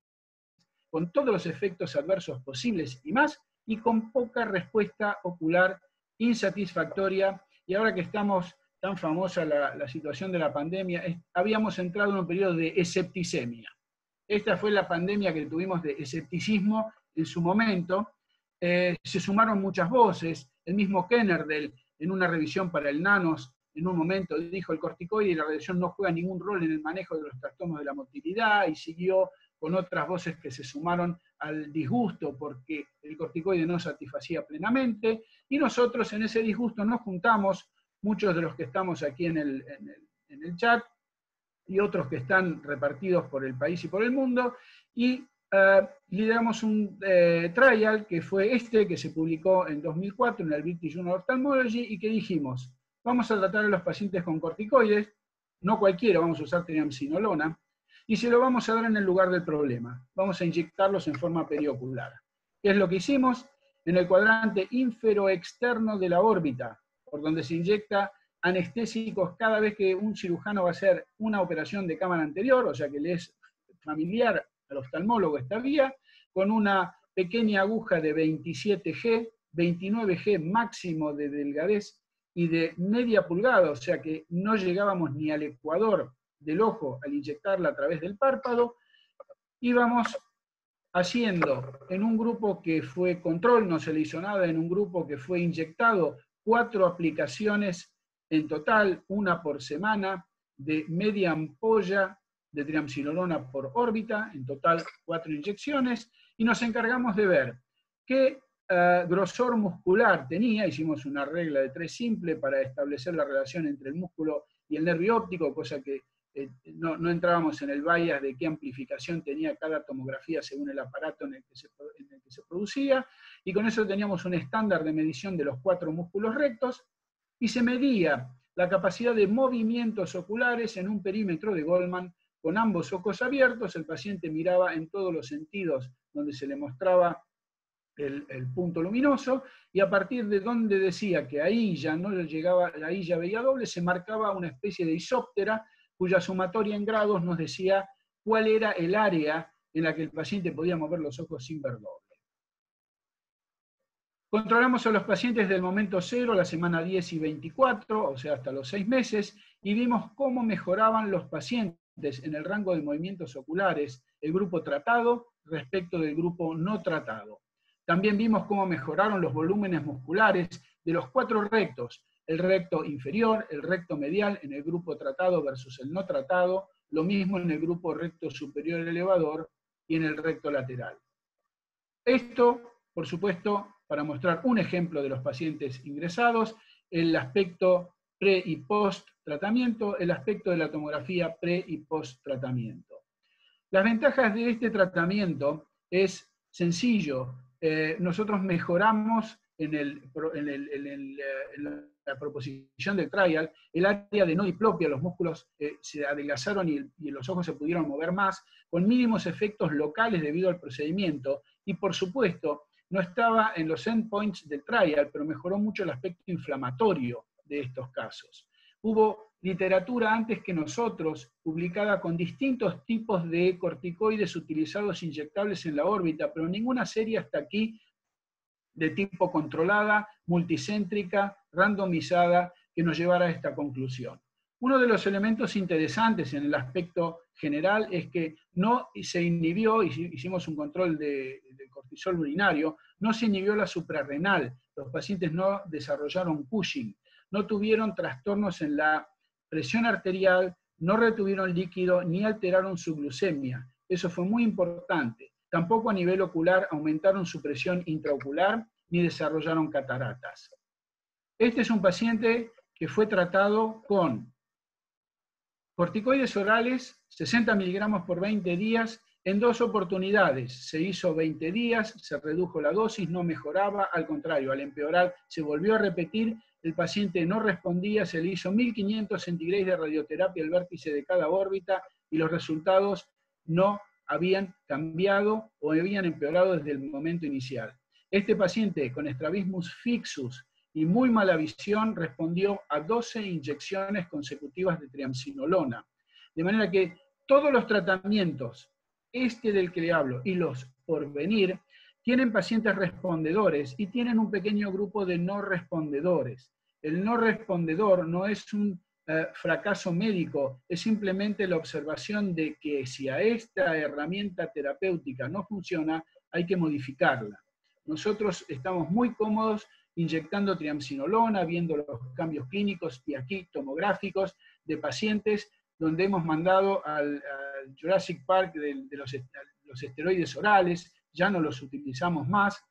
con todos los efectos adversos posibles y más, y con poca respuesta ocular insatisfactoria. Y ahora que estamos tan famosa la, la situación de la pandemia, es, habíamos entrado en un periodo de escepticemia. Esta fue la pandemia que tuvimos de escepticismo en su momento. Eh, se sumaron muchas voces. El mismo Kennerdell, en una revisión para el Nanos, en un momento dijo el corticoide y la radiación no juega ningún rol en el manejo de los trastornos de la motilidad, y siguió con otras voces que se sumaron al disgusto porque el corticoide no satisfacía plenamente, y nosotros en ese disgusto nos juntamos, muchos de los que estamos aquí en el, en el, en el chat, y otros que están repartidos por el país y por el mundo, y uh, lideramos un uh, trial que fue este, que se publicó en dos mil cuatro en el British Journal of Ophthalmology, y que dijimos, vamos a tratar a los pacientes con corticoides, no cualquiera, vamos a usar triamcinolona, y se lo vamos a dar en el lugar del problema. Vamos a inyectarlos en forma periocular. ¿Qué es lo que hicimos? En el cuadrante inferoexterno de la órbita, por donde se inyecta anestésicos cada vez que un cirujano va a hacer una operación de cámara anterior, o sea que le es familiar al oftalmólogo esta vía, con una pequeña aguja de veintisiete G, veintinueve G máximo de delgadez y de media pulgada, o sea que no llegábamos ni al ecuador del ojo al inyectarla a través del párpado. Íbamos haciendo en un grupo que fue control, no se le hizo nada, en un grupo que fue inyectado, cuatro aplicaciones en total, una por semana, de media ampolla de triamcinolona por órbita, en total cuatro inyecciones, y nos encargamos de ver qué uh, grosor muscular tenía. Hicimos una regla de tres simple para establecer la relación entre el músculo y el nervio óptico, cosa que eh, no, no entrábamos en el bias de qué amplificación tenía cada tomografía según el aparato en el, que se, en el que se producía, y con eso teníamos un estándar de medición de los cuatro músculos rectos, y se medía la capacidad de movimientos oculares en un perímetro de Goldman con ambos ojos abiertos. El paciente miraba en todos los sentidos donde se le mostraba el, el punto luminoso, y a partir de donde decía que ahí ya no le llegaba, ahí ya veía doble, se marcaba una especie de isóptera cuya sumatoria en grados nos decía cuál era el área en la que el paciente podía mover los ojos sin ver doble. Controlamos a los pacientes del momento cero, la semana diez y veinticuatro, o sea, hasta los seis meses, y vimos cómo mejoraban los pacientes en el rango de movimientos oculares, el grupo tratado respecto del grupo no tratado. También vimos cómo mejoraron los volúmenes musculares de los cuatro rectos, el recto inferior, el recto medial en el grupo tratado versus el no tratado, lo mismo en el grupo recto superior elevador y en el recto lateral. Esto, por supuesto, para mostrar un ejemplo de los pacientes ingresados, el aspecto pre y post tratamiento, el aspecto de la tomografía pre y post tratamiento. Las ventajas de este tratamiento es sencillo. Eh, nosotros mejoramos en, el, en, el, en, el, en la proposición del trial el área de no diplopia, los músculos eh, se adelgazaron y, y los ojos se pudieron mover más, con mínimos efectos locales debido al procedimiento, y por supuesto, no estaba en los endpoints del trial, pero mejoró mucho el aspecto inflamatorio de estos casos. Hubo literatura antes que nosotros, publicada con distintos tipos de corticoides utilizados inyectables en la órbita, pero ninguna serie hasta aquí de tipo controlada, multicéntrica, randomizada, que nos llevara a esta conclusión. Uno de los elementos interesantes en el aspecto general es que no se inhibió, hicimos un control de, de cortisol urinario, no se inhibió la suprarrenal, los pacientes no desarrollaron Cushing, no tuvieron trastornos en la presión arterial, no retuvieron líquido ni alteraron su glucemia. Eso fue muy importante. Tampoco a nivel ocular aumentaron su presión intraocular ni desarrollaron cataratas. Este es un paciente que fue tratado con corticoides orales, sesenta miligramos por veinte días, en dos oportunidades. Se hizo veinte días, se redujo la dosis, no mejoraba, al contrario, al empeorar se volvió a repetir, el paciente no respondía, se le hizo mil quinientos centigrados de radioterapia al vértice de cada órbita y los resultados no habían cambiado o habían empeorado desde el momento inicial. Este paciente con estrabismus fixus y muy mala visión respondió a doce inyecciones consecutivas de triamcinolona. De manera que todos los tratamientos, este del que le hablo y los por venir, tienen pacientes respondedores y tienen un pequeño grupo de no respondedores. El no respondedor no es un eh, fracaso médico, es simplemente la observación de que si a esta herramienta terapéutica no funciona, hay que modificarla. Nosotros estamos muy cómodos inyectando triamcinolona, viendo los cambios clínicos y aquí tomográficos de pacientes donde hemos mandado al, al Jurassic Park de, de los, los esteroides orales, ya no los utilizamos más.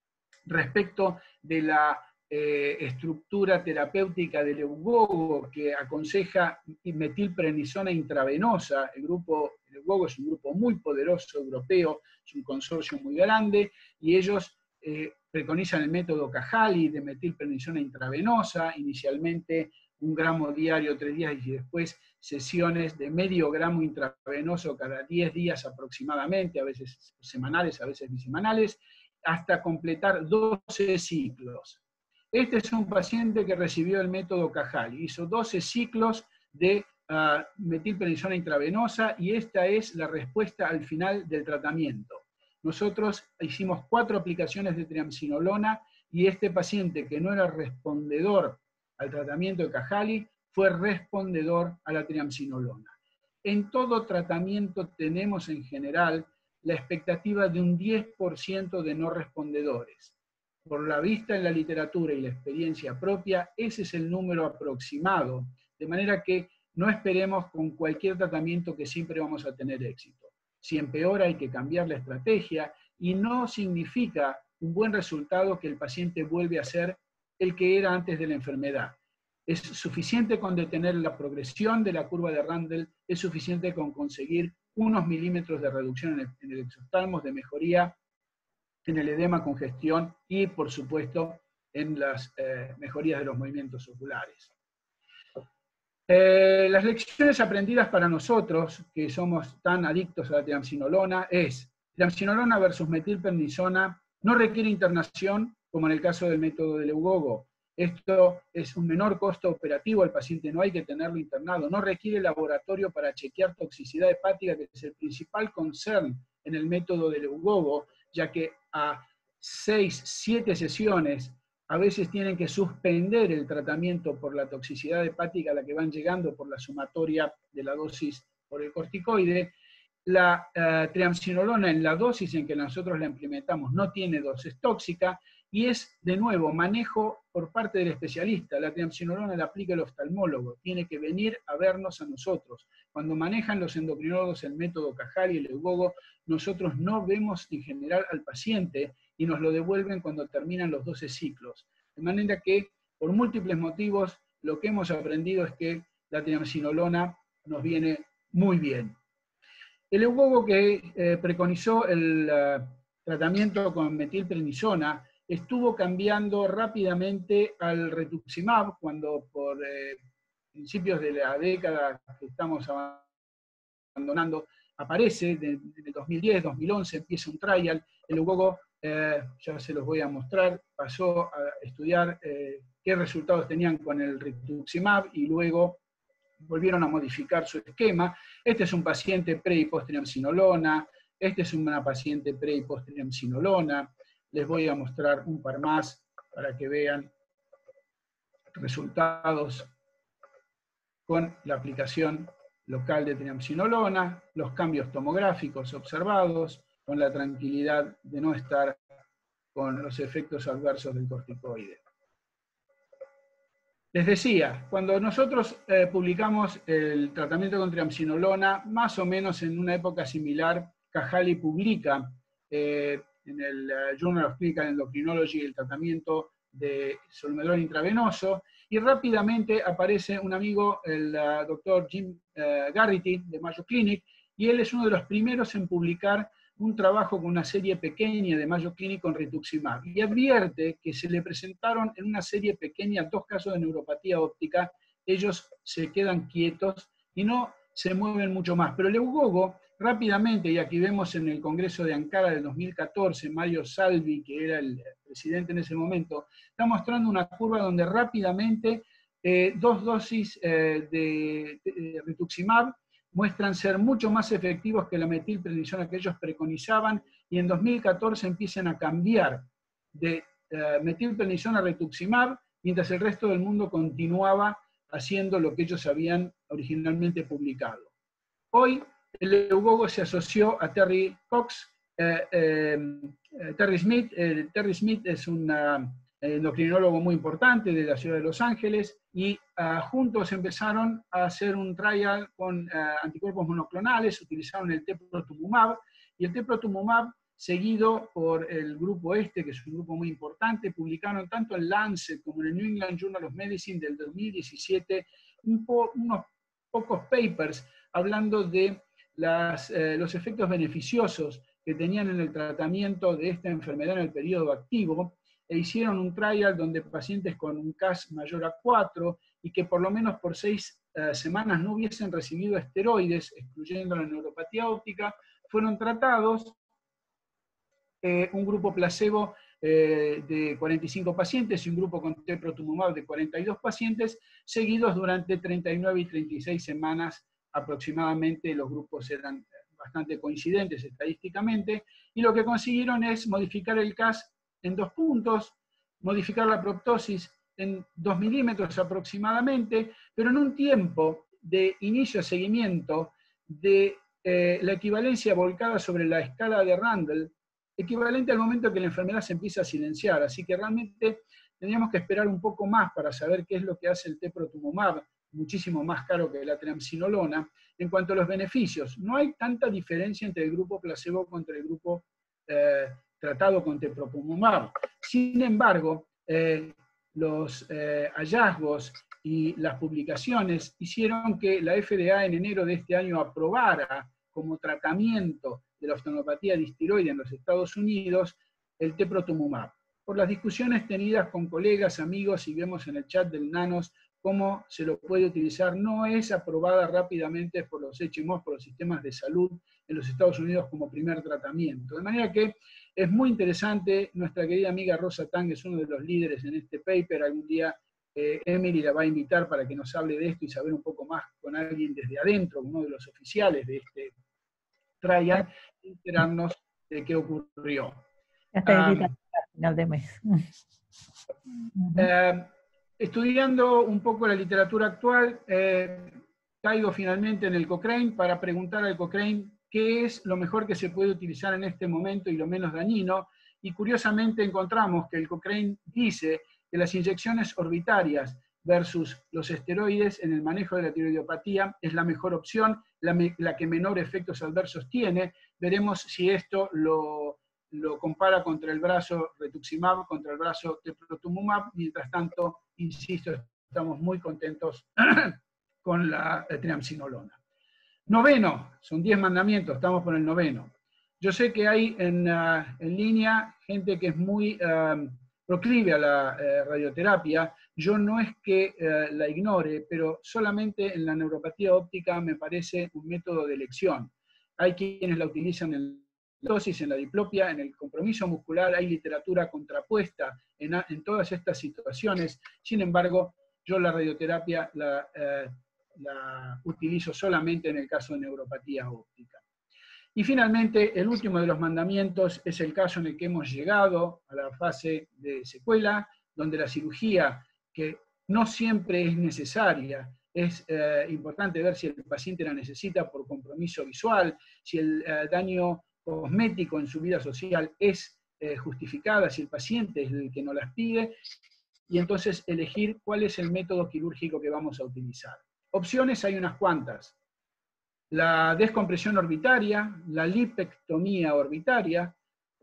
Respecto de la eh, estructura terapéutica del Leugogo, que aconseja metilprednisona intravenosa, el grupo el Leugogo es un grupo muy poderoso europeo, es un consorcio muy grande, y ellos eh, preconizan el método Cajali de metilprednisona intravenosa, inicialmente un gramo diario, tres días, y después sesiones de medio gramo intravenoso cada diez días aproximadamente, a veces semanales, a veces bisemanales, hasta completar doce ciclos. Este es un paciente que recibió el método Cajali, hizo doce ciclos de uh, metilprednisona intravenosa y esta es la respuesta al final del tratamiento. Nosotros hicimos cuatro aplicaciones de triamcinolona y este paciente que no era respondedor al tratamiento de Cajali fue respondedor a la triamcinolona. En todo tratamiento tenemos en general la expectativa de un diez por ciento de no respondedores. Por la vista en la literatura y la experiencia propia, ese es el número aproximado, de manera que no esperemos con cualquier tratamiento que siempre vamos a tener éxito. Si empeora hay que cambiar la estrategia y no significa un buen resultado que el paciente vuelve a ser el que era antes de la enfermedad. Es suficiente con detener la progresión de la curva de Randle, es suficiente con conseguir unos milímetros de reducción en el, en el exoftalmos, de mejoría en el edema, congestión y, por supuesto, en las eh, mejorías de los movimientos oculares. Eh, las lecciones aprendidas para nosotros, que somos tan adictos a la triamcinolona, es triamcinolona versus metilprednisona no requiere internación, como en el caso del método de Leugogo. Esto es un menor costo operativo, el paciente no hay que tenerlo internado, no requiere laboratorio para chequear toxicidad hepática, que es el principal concern en el método de Leugogo, ya que a seis, siete sesiones a veces tienen que suspender el tratamiento por la toxicidad hepática a la que van llegando por la sumatoria de la dosis por el corticoide. La uh, triamcinolona en la dosis en que nosotros la implementamos no tiene dosis tóxica y es, de nuevo, manejo por parte del especialista. La triamcinolona la aplica el oftalmólogo, tiene que venir a vernos a nosotros. Cuando manejan los endocrinólogos el método Cajal y el Leugogo, nosotros no vemos en general al paciente y nos lo devuelven cuando terminan los doce ciclos. De manera que, por múltiples motivos, lo que hemos aprendido es que la triamcinolona nos viene muy bien. El Leugogo, que eh, preconizó el uh, tratamiento con metilprednisona, estuvo cambiando rápidamente al rituximab, cuando por eh, principios de la década que estamos abandonando, aparece, de, de dos mil diez, dos mil once, empieza un trial. El Leugogo, eh, ya se los voy a mostrar, pasó a estudiar eh, qué resultados tenían con el rituximab y luego volvieron a modificar su esquema. Este es un paciente pre y post triamcinolona, este es una paciente pre y post triamcinolona. Les voy a mostrar un par más para que vean resultados con la aplicación local de triamcinolona, los cambios tomográficos observados, con la tranquilidad de no estar con los efectos adversos del corticoide. Les decía, cuando nosotros eh, publicamos el tratamiento con triamcinolona, más o menos en una época similar, Cajali publica eh, en el uh, Journal of Clinical Endocrinology el tratamiento de solmedrol intravenoso, y rápidamente aparece un amigo, el uh, doctor Jim uh, Garrity, de Mayo Clinic, y él es uno de los primeros en publicar un trabajo con una serie pequeña de Mayo Clinic con rituximab, y advierte que se le presentaron en una serie pequeña dos casos de neuropatía óptica, ellos se quedan quietos y no se mueven mucho más. Pero Leugogo, rápidamente, y aquí vemos en el Congreso de Ankara del dos mil catorce, Mario Salvi, que era el presidente en ese momento, está mostrando una curva donde rápidamente eh, dos dosis eh, de, de rituximab muestran ser mucho más efectivos que la metilprednisona que ellos preconizaban, y en dos mil catorce empiezan a cambiar de uh, metilprednisona a rituximab, mientras el resto del mundo continuaba haciendo lo que ellos habían originalmente publicado. Hoy el Leugogo se asoció a Terry Cox, eh, eh, Terry Smith. Eh, Terry Smith es un endocrinólogo muy importante de la ciudad de Los Ángeles, y uh, juntos empezaron a hacer un trial con uh, anticuerpos monoclonales, utilizaron el teprotumumab, y el teprotumumab, seguido por el grupo este, que es un grupo muy importante, publicaron tanto en Lancet como en el New England Journal of Medicine del dos mil diecisiete un po, unos pocos papers hablando de las, eh, los efectos beneficiosos que tenían en el tratamiento de esta enfermedad en el periodo activo, e hicieron un trial donde pacientes con un C A S mayor a cuatro y que por lo menos por seis uh, semanas no hubiesen recibido esteroides, excluyendo la neuropatía óptica, fueron tratados. Eh, un grupo placebo eh, de cuarenta y cinco pacientes y un grupo con teprotumumab de cuarenta y dos pacientes, seguidos durante treinta y nueve y treinta y seis semanas aproximadamente. Los grupos eran bastante coincidentes estadísticamente, y lo que consiguieron es modificar el C A S en dos puntos, modificar la proptosis en dos milímetros aproximadamente, pero en un tiempo de inicio a seguimiento de eh, la equivalencia volcada sobre la escala de Randle, equivalente al momento que la enfermedad se empieza a silenciar. Así que realmente tendríamos que esperar un poco más para saber qué es lo que hace el teprotumumab, muchísimo más caro que la triamcinolona. En cuanto a los beneficios, no hay tanta diferencia entre el grupo placebo contra el grupo eh, tratado con teprotumumab. Sin embargo, eh, los eh, hallazgos y las publicaciones hicieron que la F D A en enero de este año aprobara como tratamiento de la osteopatía distiroide en los Estados Unidos el teprotumumab. Por las discusiones tenidas con colegas, amigos, y vemos en el chat del Nanos cómo se lo puede utilizar, no es aprobada rápidamente por los H M O, por los sistemas de salud en los Estados Unidos como primer tratamiento. De manera que es muy interesante, nuestra querida amiga Rosa Tang es uno de los líderes en este paper, algún día eh, Emily la va a invitar para que nos hable de esto y saber un poco más con alguien desde adentro, uno de los oficiales de este trial, y enterarnos de qué ocurrió. Hasta um, al final de mes. Uh, estudiando un poco la literatura actual, eh, caigo finalmente en el Cochrane para preguntar al Cochrane qué es lo mejor que se puede utilizar en este momento y lo menos dañino, y curiosamente encontramos que el Cochrane dice que las inyecciones orbitarias versus los esteroides en el manejo de la tiroidopatía es la mejor opción, la, me, la que menor efectos adversos tiene. Veremos si esto lo, lo compara contra el brazo rituximab, contra el brazo teprotumumab. Mientras tanto, insisto, estamos muy contentos con la triamcinolona. Noveno, son diez mandamientos, estamos por el noveno. Yo sé que hay en, uh, en línea gente que es muy uh, proclive a la uh, radioterapia. Yo no es que uh, la ignore, pero solamente en la neuropatía óptica me parece un método de elección. Hay quienes la utilizan en la dosis, en la diplopia, en el compromiso muscular, hay literatura contrapuesta en, en todas estas situaciones. Sin embargo, yo la radioterapia la, uh, la utilizo solamente en el caso de neuropatía óptica. Y finalmente, el último de los mandamientos es el caso en el que hemos llegado a la fase de secuela, donde la cirugía, que no siempre es necesaria, es eh, importante ver si el paciente la necesita por compromiso visual, si el eh, daño cosmético en su vida social es eh, justificada, si el paciente es el que nos las pide, y entonces elegir cuál es el método quirúrgico que vamos a utilizar. Opciones hay unas cuantas. La descompresión orbitaria, la lipectomía orbitaria,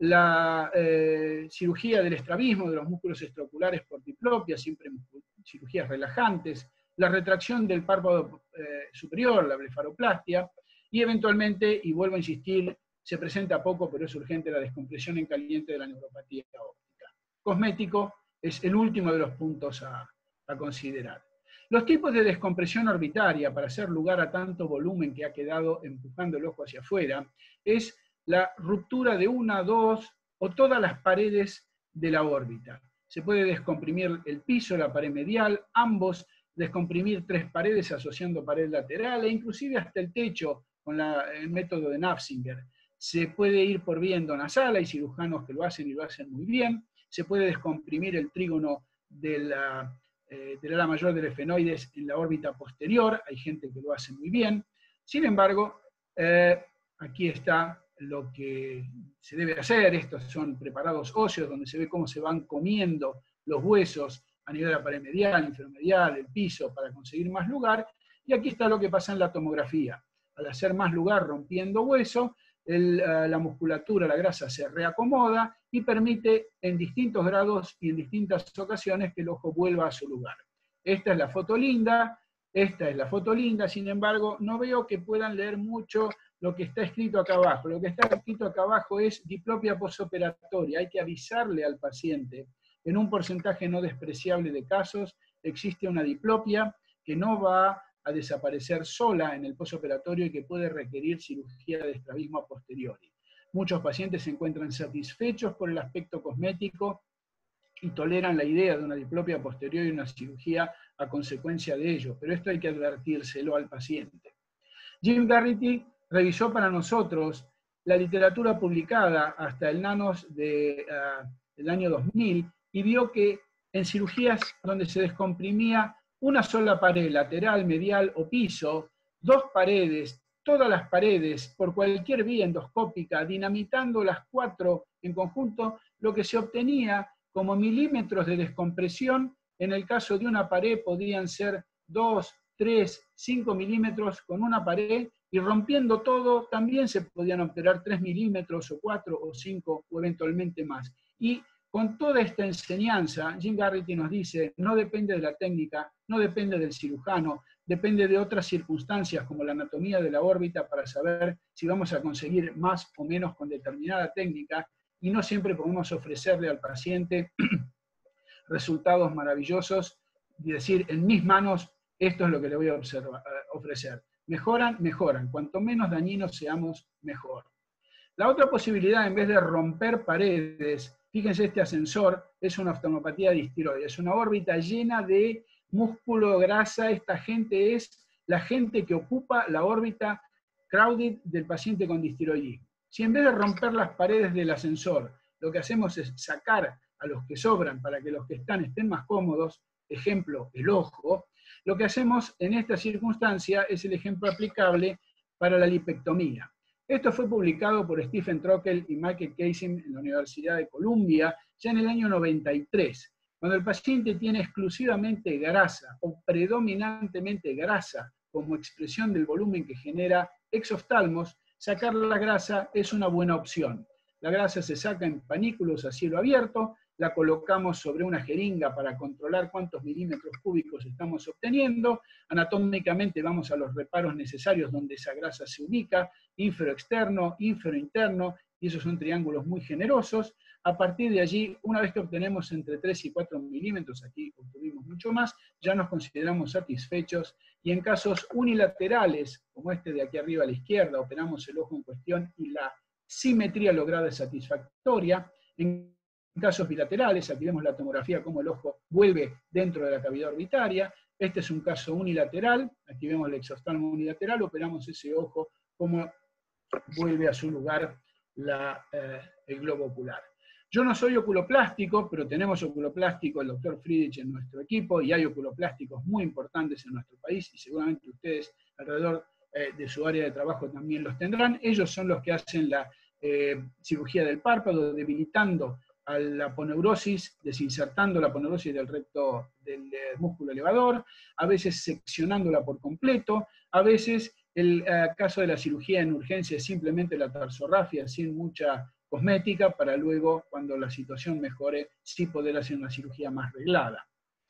la eh, cirugía del estrabismo de los músculos extraoculares por diplopia, siempre cirugías relajantes, la retracción del párpado eh, superior, la blefaroplastia, y eventualmente, y vuelvo a insistir, se presenta poco, pero es urgente, la descompresión en caliente de la neuropatía óptica. Cosmético es el último de los puntos a, a considerar. Los tipos de descompresión orbitaria, para hacer lugar a tanto volumen que ha quedado empujando el ojo hacia afuera, es la ruptura de una, dos o todas las paredes de la órbita. Se puede descomprimir el piso, la pared medial, ambos, descomprimir tres paredes asociando pared lateral e inclusive hasta el techo con la, el método de Nafziger. Se puede ir por vía endonasal, hay cirujanos que lo hacen y lo hacen muy bien. Se puede descomprimir el trígono de la del ala mayor del efenoides en la órbita posterior, hay gente que lo hace muy bien. Sin embargo, eh, aquí está lo que se debe hacer. Estos son preparados óseos donde se ve cómo se van comiendo los huesos a nivel de la pared medial, inferomedial, el piso, para conseguir más lugar. Y aquí está lo que pasa en la tomografía. Al hacer más lugar rompiendo hueso, el, uh, la musculatura, la grasa se reacomoda y permite en distintos grados y en distintas ocasiones que el ojo vuelva a su lugar. Esta es la foto linda, esta es la foto linda, sin embargo, no veo que puedan leer mucho lo que está escrito acá abajo. Lo que está escrito acá abajo es diplopia posoperatoria. Hay que avisarle al paciente. En un porcentaje no despreciable de casos existe una diplopia que no va a desaparecer sola en el posoperatorio y que puede requerir cirugía de estrabismo a posteriori. Muchos pacientes se encuentran satisfechos por el aspecto cosmético y toleran la idea de una diplopia posterior y una cirugía a consecuencia de ello, pero esto hay que advertírselo al paciente. Jim Garrity revisó para nosotros la literatura publicada hasta el Nanos del de, uh, año dos mil y vio que en cirugías donde se descomprimía una sola pared, lateral, medial o piso, dos paredes, todas las paredes, por cualquier vía endoscópica, dinamitando las cuatro en conjunto, lo que se obtenía como milímetros de descompresión, en el caso de una pared podían ser dos, tres, cinco milímetros con una pared, y rompiendo todo también se podían obtener tres milímetros o cuatro o cinco o eventualmente más. Y con toda esta enseñanza, Jim Garrity nos dice, no depende de la técnica, no depende del cirujano, depende de otras circunstancias como la anatomía de la órbita para saber si vamos a conseguir más o menos con determinada técnica, y no siempre podemos ofrecerle al paciente resultados maravillosos y decir, en mis manos, esto es lo que le voy a observar, ofrecer. Mejoran, mejoran. Cuanto menos dañinos seamos, mejor. La otra posibilidad, en vez de romper paredes, fíjense, este ascensor es una oftalmopatía distiroide, es una órbita llena de músculo, grasa. Esta gente es la gente que ocupa la órbita crowded del paciente con distiroidismo. Si en vez de romper las paredes del ascensor, lo que hacemos es sacar a los que sobran para que los que están estén más cómodos, ejemplo, el ojo, lo que hacemos en esta circunstancia es el ejemplo aplicable para la lipectomía. Esto fue publicado por Stephen Trockel y Michael Casey en la Universidad de Columbia ya en el año noventa y tres. Cuando el paciente tiene exclusivamente grasa o predominantemente grasa como expresión del volumen que genera exoftalmos, sacar la grasa es una buena opción. La grasa se saca en panículos a cielo abierto, la colocamos sobre una jeringa para controlar cuántos milímetros cúbicos estamos obteniendo, anatómicamente vamos a los reparos necesarios donde esa grasa se ubica, ínfero-externo, ínfero-interno, y esos son triángulos muy generosos. A partir de allí, una vez que obtenemos entre tres y cuatro milímetros, aquí obtuvimos mucho más, ya nos consideramos satisfechos, y en casos unilaterales, como este de aquí arriba a la izquierda, operamos el ojo en cuestión y la simetría lograda es satisfactoria. En casos bilaterales, aquí vemos la tomografía, cómo el ojo vuelve dentro de la cavidad orbitaria. Este es un caso unilateral, aquí vemos el exoftalmo unilateral, operamos ese ojo, cómo vuelve a su lugar la, eh, el globo ocular. Yo no soy oculoplástico, pero tenemos oculoplástico, el doctor Friedrich en nuestro equipo, y hay oculoplásticos muy importantes en nuestro país, y seguramente ustedes alrededor eh, de su área de trabajo también los tendrán. Ellos son los que hacen la eh, cirugía del párpado, debilitando a la aponeurosis, desinsertando la aponeurosis del recto del eh, músculo elevador, a veces seccionándola por completo, a veces el eh, caso de la cirugía en urgencia es simplemente la tarsorrafia sin mucha cosmética, para luego, cuando la situación mejore, sí poder hacer una cirugía más reglada.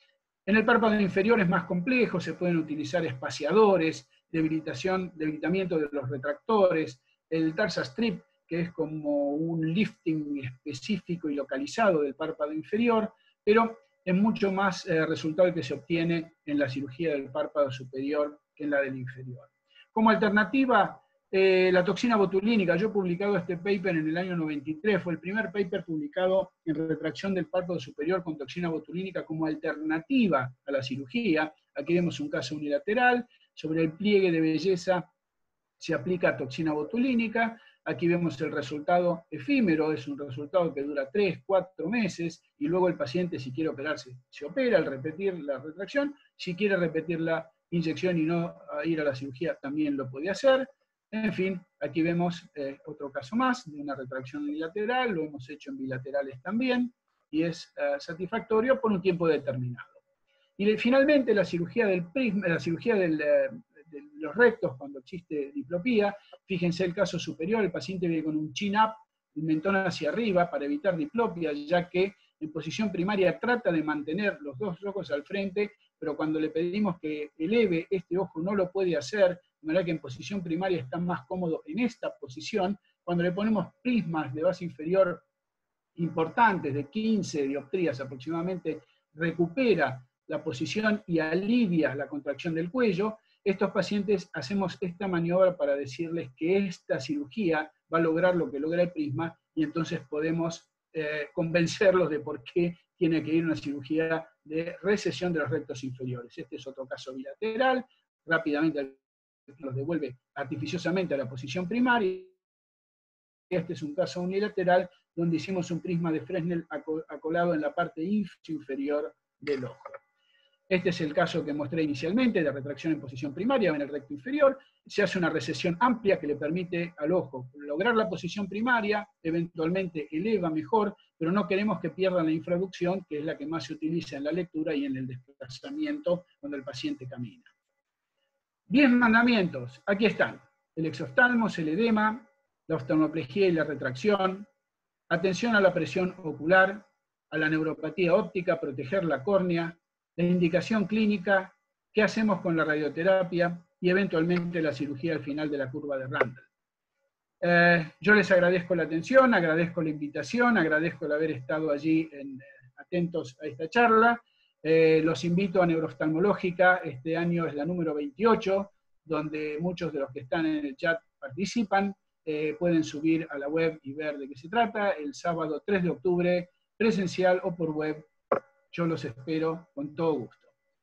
En el párpado inferior es más complejo, se pueden utilizar espaciadores, debilitación, debilitamiento de los retractores, el tarsa strip, que es como un lifting específico y localizado del párpado inferior, pero es mucho más eh, resultado el que se obtiene en la cirugía del párpado superior que en la del inferior. Como alternativa, eh, la toxina botulínica. Yo he publicado este paper en el año noventa y tres, fue el primer paper publicado en retracción del párpado superior con toxina botulínica como alternativa a la cirugía. Aquí vemos un caso unilateral, sobre el pliegue de belleza se aplica toxina botulínica. Aquí vemos el resultado efímero, es un resultado que dura tres, cuatro meses, y luego el paciente, si quiere operarse, se opera al repetir la retracción. Si quiere repetir la inyección y no ir a la cirugía, también lo puede hacer. En fin, aquí vemos eh, otro caso más de una retracción unilateral, lo hemos hecho en bilaterales también, y es eh, satisfactorio por un tiempo determinado. Y de, finalmente, la cirugía del prisma, la cirugía del, eh, de los rectos cuando existe diplopía. Fíjense el caso superior, el paciente viene con un chin-up, el mentón hacia arriba para evitar diplopia, ya que en posición primaria trata de mantener los dos ojos al frente, pero cuando le pedimos que eleve este ojo no lo puede hacer, de manera que en posición primaria está más cómodo en esta posición. Cuando le ponemos prismas de base inferior importantes, de quince dioptrías aproximadamente, recupera la posición y alivia la contracción del cuello. Estos pacientes hacemos esta maniobra para decirles que esta cirugía va a lograr lo que logra el prisma, y entonces podemos eh, convencerlos de por qué tiene que ir a una cirugía de recesión de los rectos inferiores. Este es otro caso bilateral, rápidamente los devuelve artificiosamente a la posición primaria. Este es un caso unilateral donde hicimos un prisma de Fresnel acolado en la parte inferior del ojo. Este es el caso que mostré inicialmente de retracción en posición primaria en el recto inferior. Se hace una recesión amplia que le permite al ojo lograr la posición primaria, eventualmente eleva mejor, pero no queremos que pierdan la infraducción, que es la que más se utiliza en la lectura y en el desplazamiento cuando el paciente camina. Diez mandamientos, aquí están. El exoftalmos, el edema, la oftalmoplegia y la retracción, atención a la presión ocular, a la neuropatía óptica, proteger la córnea, la indicación clínica, qué hacemos con la radioterapia y eventualmente la cirugía al final de la curva de Randall. Eh, yo les agradezco la atención, agradezco la invitación, agradezco el haber estado allí en, eh, atentos a esta charla. Eh, los invito a Neurooftalmológica, este año es la número veintiocho, donde muchos de los que están en el chat participan. Eh, pueden subir a la web y ver de qué se trata. El sábado tres de octubre, presencial o por web. Yo los espero con todo gusto.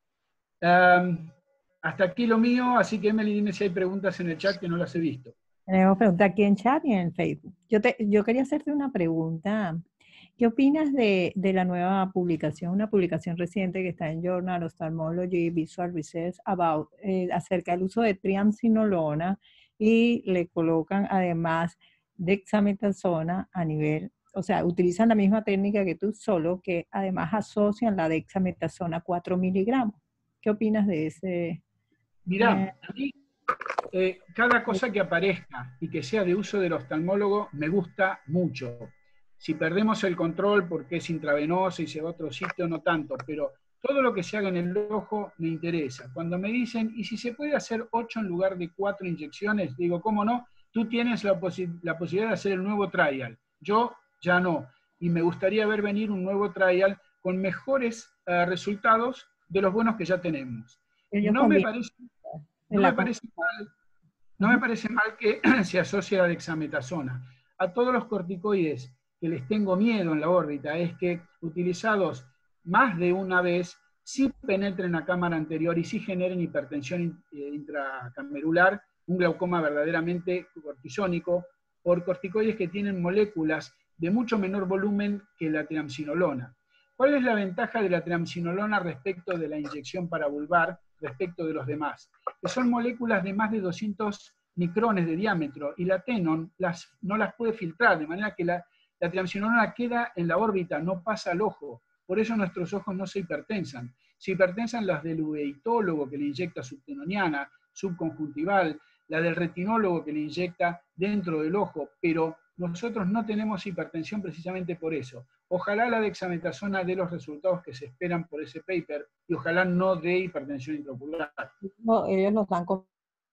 Um, hasta aquí lo mío, así que Emily, dime si hay preguntas en el chat que no las he visto. Tenemos preguntas aquí en chat y en Facebook. Yo, te, yo quería hacerte una pregunta. ¿Qué opinas de, de la nueva publicación, una publicación reciente que está en Journal Ophthalmology Visual Research about, eh, acerca del uso de triamcinolona, y le colocan además dexametasona a nivel, o sea, utilizan la misma técnica que tú, solo que además asocian la dexametasona a cuatro miligramos? ¿Qué opinas de ese? Mirá, Eh, a mí eh, cada cosa que aparezca y que sea de uso del oftalmólogo me gusta mucho. Si perdemos el control porque es intravenoso y se va a otro sitio, no tanto, pero todo lo que se haga en el ojo me interesa. Cuando me dicen, ¿y si se puede hacer ocho en lugar de cuatro inyecciones? Digo, ¿cómo no? Tú tienes la, posi la posibilidad de hacer el nuevo trial. Yo ya no. Y me gustaría ver venir un nuevo trial con mejores uh, resultados de los buenos que ya tenemos. No me parece, no me parece mal, no me parece mal que se asocie a la dexametasona. A todos los corticoides que les tengo miedo en la órbita es que, utilizados más de una vez, sí penetren la cámara anterior y sí generen hipertensión intracamerular, un glaucoma verdaderamente cortisónico, por corticoides que tienen moléculas de mucho menor volumen que la triamcinolona. ¿Cuál es la ventaja de la triamcinolona respecto de la inyección paravulvar, respecto de los demás? Que son moléculas de más de doscientos micrones de diámetro, y la Tenon las, no las puede filtrar, de manera que la, la triamcinolona queda en la órbita, no pasa al ojo. Por eso nuestros ojos no se hipertensan. Se hipertensan las del uveitólogo que le inyecta subtenoniana, subconjuntival, la del retinólogo que le inyecta dentro del ojo, pero nosotros no tenemos hipertensión precisamente por eso. Ojalá la dexametasona dé los resultados que se esperan por ese paper y ojalá no dé hipertensión intraocular. No, ellos nos dan como,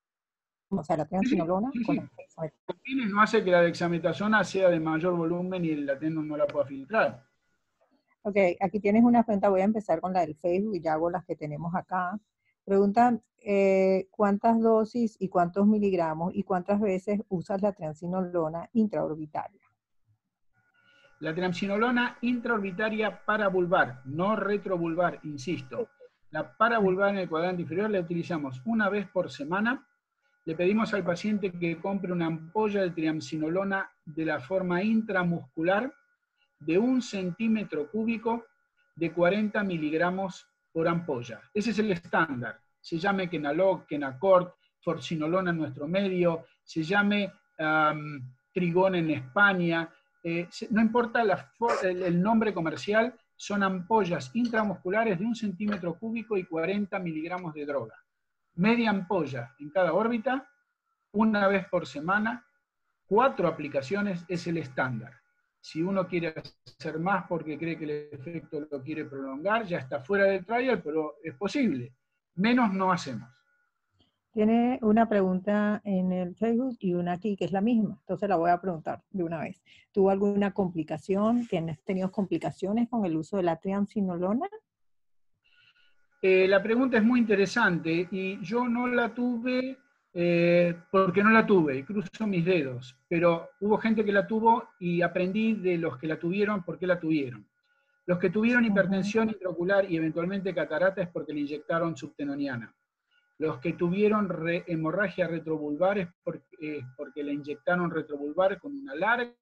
o sea, la triamcinolona sí, sí, con sí. la dexametasona. No hace que la dexametasona sea de mayor volumen y la Tenon no la pueda filtrar. Ok, aquí tienes una pregunta, voy a empezar con la del Facebook y ya hago las que tenemos acá. Preguntan, eh, ¿cuántas dosis y cuántos miligramos y cuántas veces usas la triamcinolona intraorbitaria? La triamcinolona intraorbitaria paravulvar, no retrovulvar, insisto. La paravulvar en el cuadrante inferior la utilizamos una vez por semana. Le pedimos al paciente que compre una ampolla de triamcinolona de la forma intramuscular de un centímetro cúbico de cuarenta miligramos por ampolla. Ese es el estándar. Se llame Kenalog, Kenacort, Forcinolona en nuestro medio, se llame um, Trigón en España, eh, no importa la, el, el nombre comercial, son ampollas intramusculares de un centímetro cúbico y cuarenta miligramos de droga. Media ampolla en cada órbita, una vez por semana, cuatro aplicaciones es el estándar. Si uno quiere hacer más porque cree que el efecto lo quiere prolongar, ya está fuera del trial, pero es posible. Menos no hacemos. Tiene una pregunta en el Facebook y una aquí que es la misma, entonces la voy a preguntar de una vez. ¿Tuvo alguna complicación? ¿Tienes tenido complicaciones con el uso de la triamcinolona? Eh, la pregunta es muy interesante y yo no la tuve eh, porque no la tuve, y cruzo mis dedos, pero hubo gente que la tuvo y aprendí de los que la tuvieron por qué la tuvieron. Los que tuvieron hipertensión intraocular y eventualmente catarata es porque le inyectaron subtenoniana. Los que tuvieron re, hemorragia retrovulvar es porque, eh, porque le inyectaron retrovulvar con una larga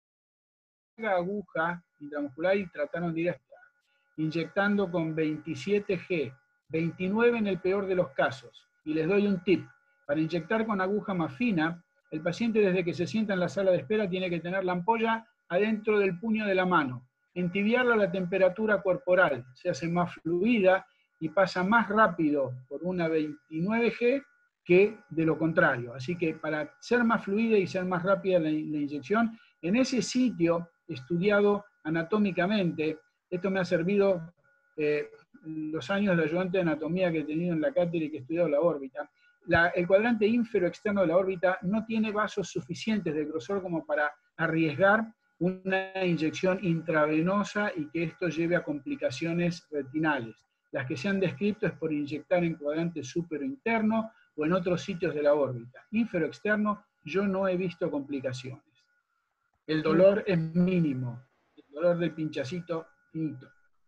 aguja intramuscular y trataron de ir hasta inyectando con veintisiete G, veintinueve en el peor de los casos. Y les doy un tip. Para inyectar con aguja más fina, el paciente desde que se sienta en la sala de espera tiene que tener la ampolla adentro del puño de la mano. Entibiarla a la temperatura corporal. Se hace más fluida y pasa más rápido por una veintinueve G que de lo contrario. Así que para ser más fluida y ser más rápida la, la inyección, en ese sitio estudiado anatómicamente, Esto me ha servido eh, los años de ayudante de anatomía que he tenido en la cátedra y que he estudiado la órbita. La, el cuadrante ínfero externo de la órbita no tiene vasos suficientes de grosor como para arriesgar una inyección intravenosa y que esto lleve a complicaciones retinales. Las que se han descrito es por inyectar en cuadrante súpero interno o en otros sitios de la órbita. Ínfero externo, yo no he visto complicaciones. El dolor es mínimo, el dolor del pinchacito, finito.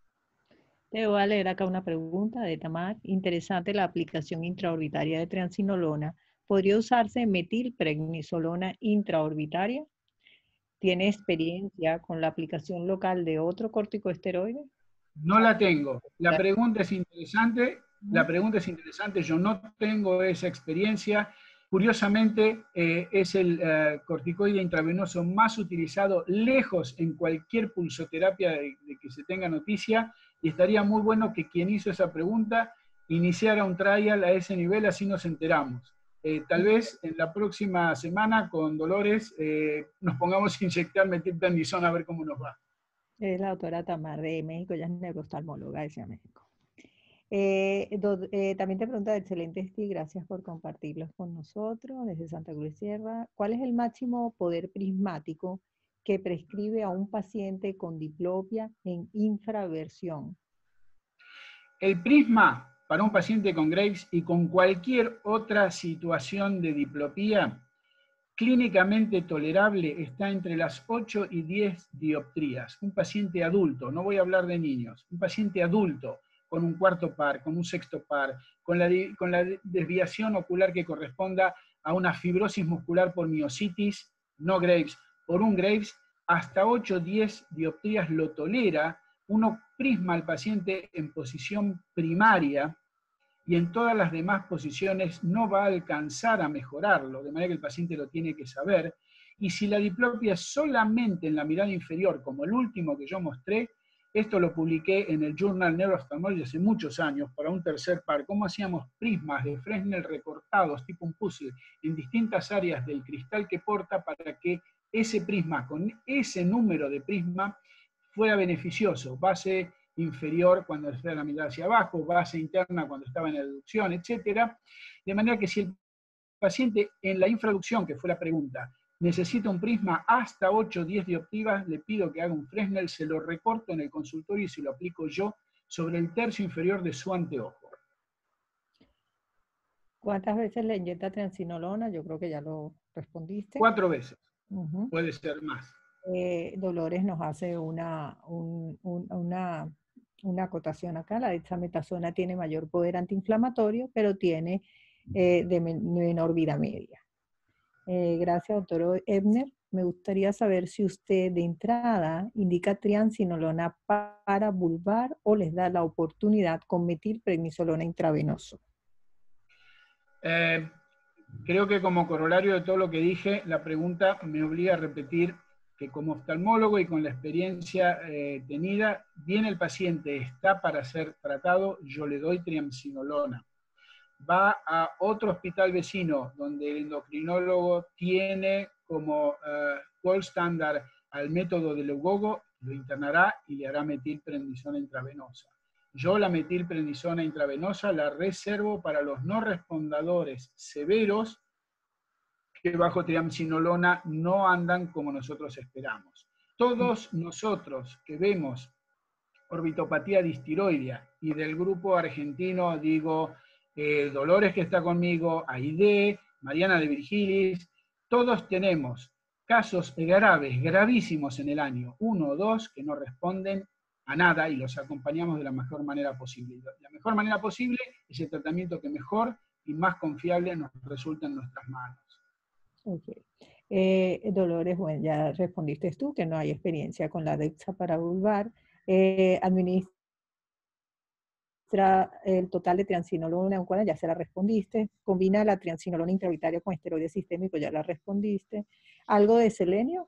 Te voy a leer acá una pregunta de Tamar. Interesante la aplicación intraorbitaria de triamcinolona. ¿Podría usarse metilprednisolona intraorbitaria? ¿Tiene experiencia con la aplicación local de otro corticosteroide? No la tengo. La pregunta es interesante. La pregunta es interesante. Yo no tengo esa experiencia. Curiosamente, eh, es el eh, corticoide intravenoso más utilizado lejos en cualquier pulsoterapia de, de que se tenga noticia, y estaría muy bueno que quien hizo esa pregunta iniciara un trial a ese nivel, así nos enteramos. Eh, tal vez en la próxima semana con Dolores eh, nos pongamos a inyectar metilprednisona a ver cómo nos va. Es la doctora Tamar de México, ella es neurooftalmóloga de México. Eh, do, eh, también te pregunta, excelente Steve, gracias por compartirlos con nosotros desde Santa Cruz Sierra. ¿Cuál es el máximo poder prismático que prescribe a un paciente con diplopia en infraversión? El prisma para un paciente con Graves y con cualquier otra situación de diplopía clínicamente tolerable está entre las ocho y diez dioptrías. Un paciente adulto, no voy a hablar de niños, un paciente adulto con un cuarto par, con un sexto par, con la, con la desviación ocular que corresponda a una fibrosis muscular por miositis, no Graves, por un Graves, hasta ocho o diez dioptrías lo tolera. Uno prisma al paciente en posición primaria y en todas las demás posiciones no va a alcanzar a mejorarlo, de manera que el paciente lo tiene que saber. Y si la diplopia es solamente en la mirada inferior, como el último que yo mostré, esto lo publiqué en el Journal Neuroophthalmology hace muchos años para un tercer par, cómo hacíamos prismas de Fresnel recortados, tipo un puzzle, en distintas áreas del cristal que porta para que ese prisma, con ese número de prisma, fuera beneficioso. Base inferior cuando está la mirada hacia abajo, base interna cuando estaba en la deducción, etcétera. De manera que si el paciente en la infraducción, que fue la pregunta, necesita un prisma hasta ocho o diez dioptrías, le pido que haga un Fresnel, se lo recorto en el consultorio y se lo aplico yo sobre el tercio inferior de su anteojo. ¿Cuántas veces le inyecta triamcinolona? Yo creo que ya lo respondiste. Cuatro veces. Uh-huh. Puede ser más. Eh, Dolores nos hace una, un, un, una, una acotación acá. La dexametasona tiene mayor poder antiinflamatorio, pero tiene eh, de menor vida media. Eh, gracias, doctor Ebner. Me gustaría saber si usted de entrada indica triamcinolona para vulvar o les da la oportunidad con metilprednisolona intravenoso. Eh, creo que como corolario de todo lo que dije, la pregunta me obliga a repetir que como oftalmólogo y con la experiencia eh, tenida, bien el paciente está para ser tratado, yo le doy triamcinolona. Va a otro hospital vecino donde el endocrinólogo tiene como uh, gold standard al método de Lugogo, lo internará y le hará metilprednisona intravenosa. Yo la metilprednisona intravenosa la reservo para los no respondedores severos que bajo triamcinolona no andan como nosotros esperamos. Todos nosotros que vemos orbitopatía distiroidea y del grupo argentino, digo, eh, Dolores que está conmigo, Aide, Mariana de Virgilis, todos tenemos casos graves, gravísimos en el año, uno o dos, que no responden a nada y los acompañamos de la mejor manera posible. La mejor manera posible es el tratamiento que mejor y más confiable nos resulta en nuestras manos. Okay. Eh, Dolores, bueno, ya respondiste tú que no hay experiencia con la dexa para vulvar. Eh, administra el total de triamcinolona oncoana, ya se la respondiste. Combina la triamcinolona intraorbitaria con esteroide sistémico, ya la respondiste. ¿Algo de selenio?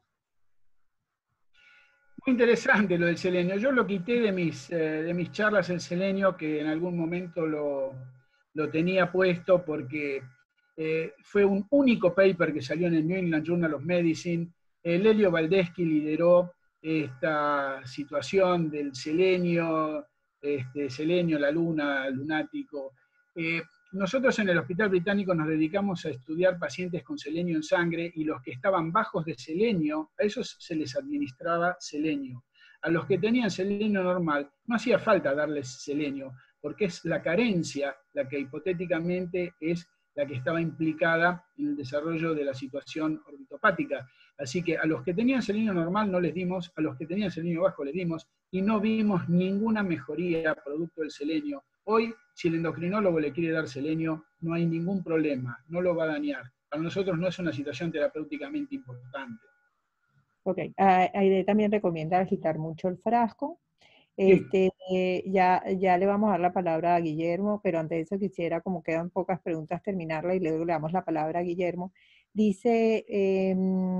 Muy interesante lo del selenio. Yo lo quité de mis, eh, de mis charlas el selenio, que en algún momento lo, lo tenía puesto porque eh, fue un único paper que salió en el New England Journal of Medicine. Eh, Lelio Valdeschi lideró esta situación del selenio, este, selenio, la luna, lunático. Eh, nosotros en el Hospital Británico nos dedicamos a estudiar pacientes con selenio en sangre y los que estaban bajos de selenio, a esos se les administraba selenio. A los que tenían selenio normal no hacía falta darles selenio, porque es la carencia la que hipotéticamente es la que estaba implicada en el desarrollo de la situación orbitopática. Así que a los que tenían selenio normal no les dimos, a los que tenían selenio bajo les dimos, y no vimos ninguna mejoría producto del selenio. Hoy, si el endocrinólogo le quiere dar selenio, no hay ningún problema, no lo va a dañar. Para nosotros no es una situación terapéuticamente importante. Ok, uh, Aide también recomienda agitar mucho el frasco. Este, sí. eh, ya, ya le vamos a dar la palabra a Guillermo, pero antes de eso quisiera, como quedan pocas preguntas, terminarla y luego le damos la palabra a Guillermo. Dice, eh,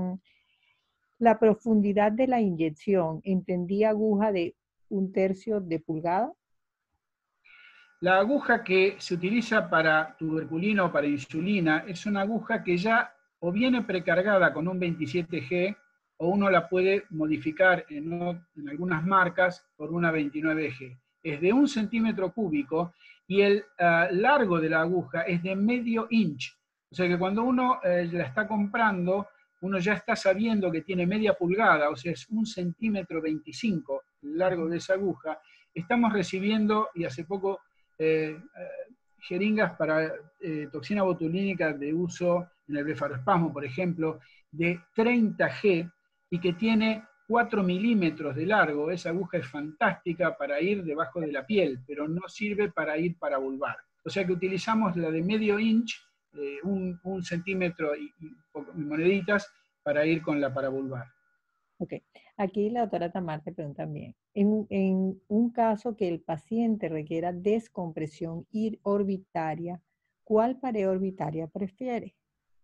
la profundidad de la inyección, ¿entendí aguja de un tercio de pulgada? La aguja que se utiliza para tuberculina o para insulina es una aguja que ya o viene precargada con un veintisiete G o uno la puede modificar en, en algunas marcas por una veintinueve G. Es de un centímetro cúbico y el uh, largo de la aguja es de medio inch. O sea que cuando uno eh, la está comprando, uno ya está sabiendo que tiene media pulgada, o sea, es un centímetro veinticinco el largo de esa aguja. Estamos recibiendo, y hace poco, eh, eh, jeringas para eh, toxina botulínica de uso en el blefarospasmo, por ejemplo, de treinta G, y que tiene cuatro milímetros de largo. Esa aguja es fantástica para ir debajo de la piel, pero no sirve para ir para vulvar. O sea que utilizamos la de medio inch, eh, un, un centímetro y, y, y moneditas, para ir con la para vulvar. Ok, aquí la doctora Tamar te pregunta también, en, en un caso que el paciente requiera descompresión orbitaria, ¿cuál pared orbitaria prefiere?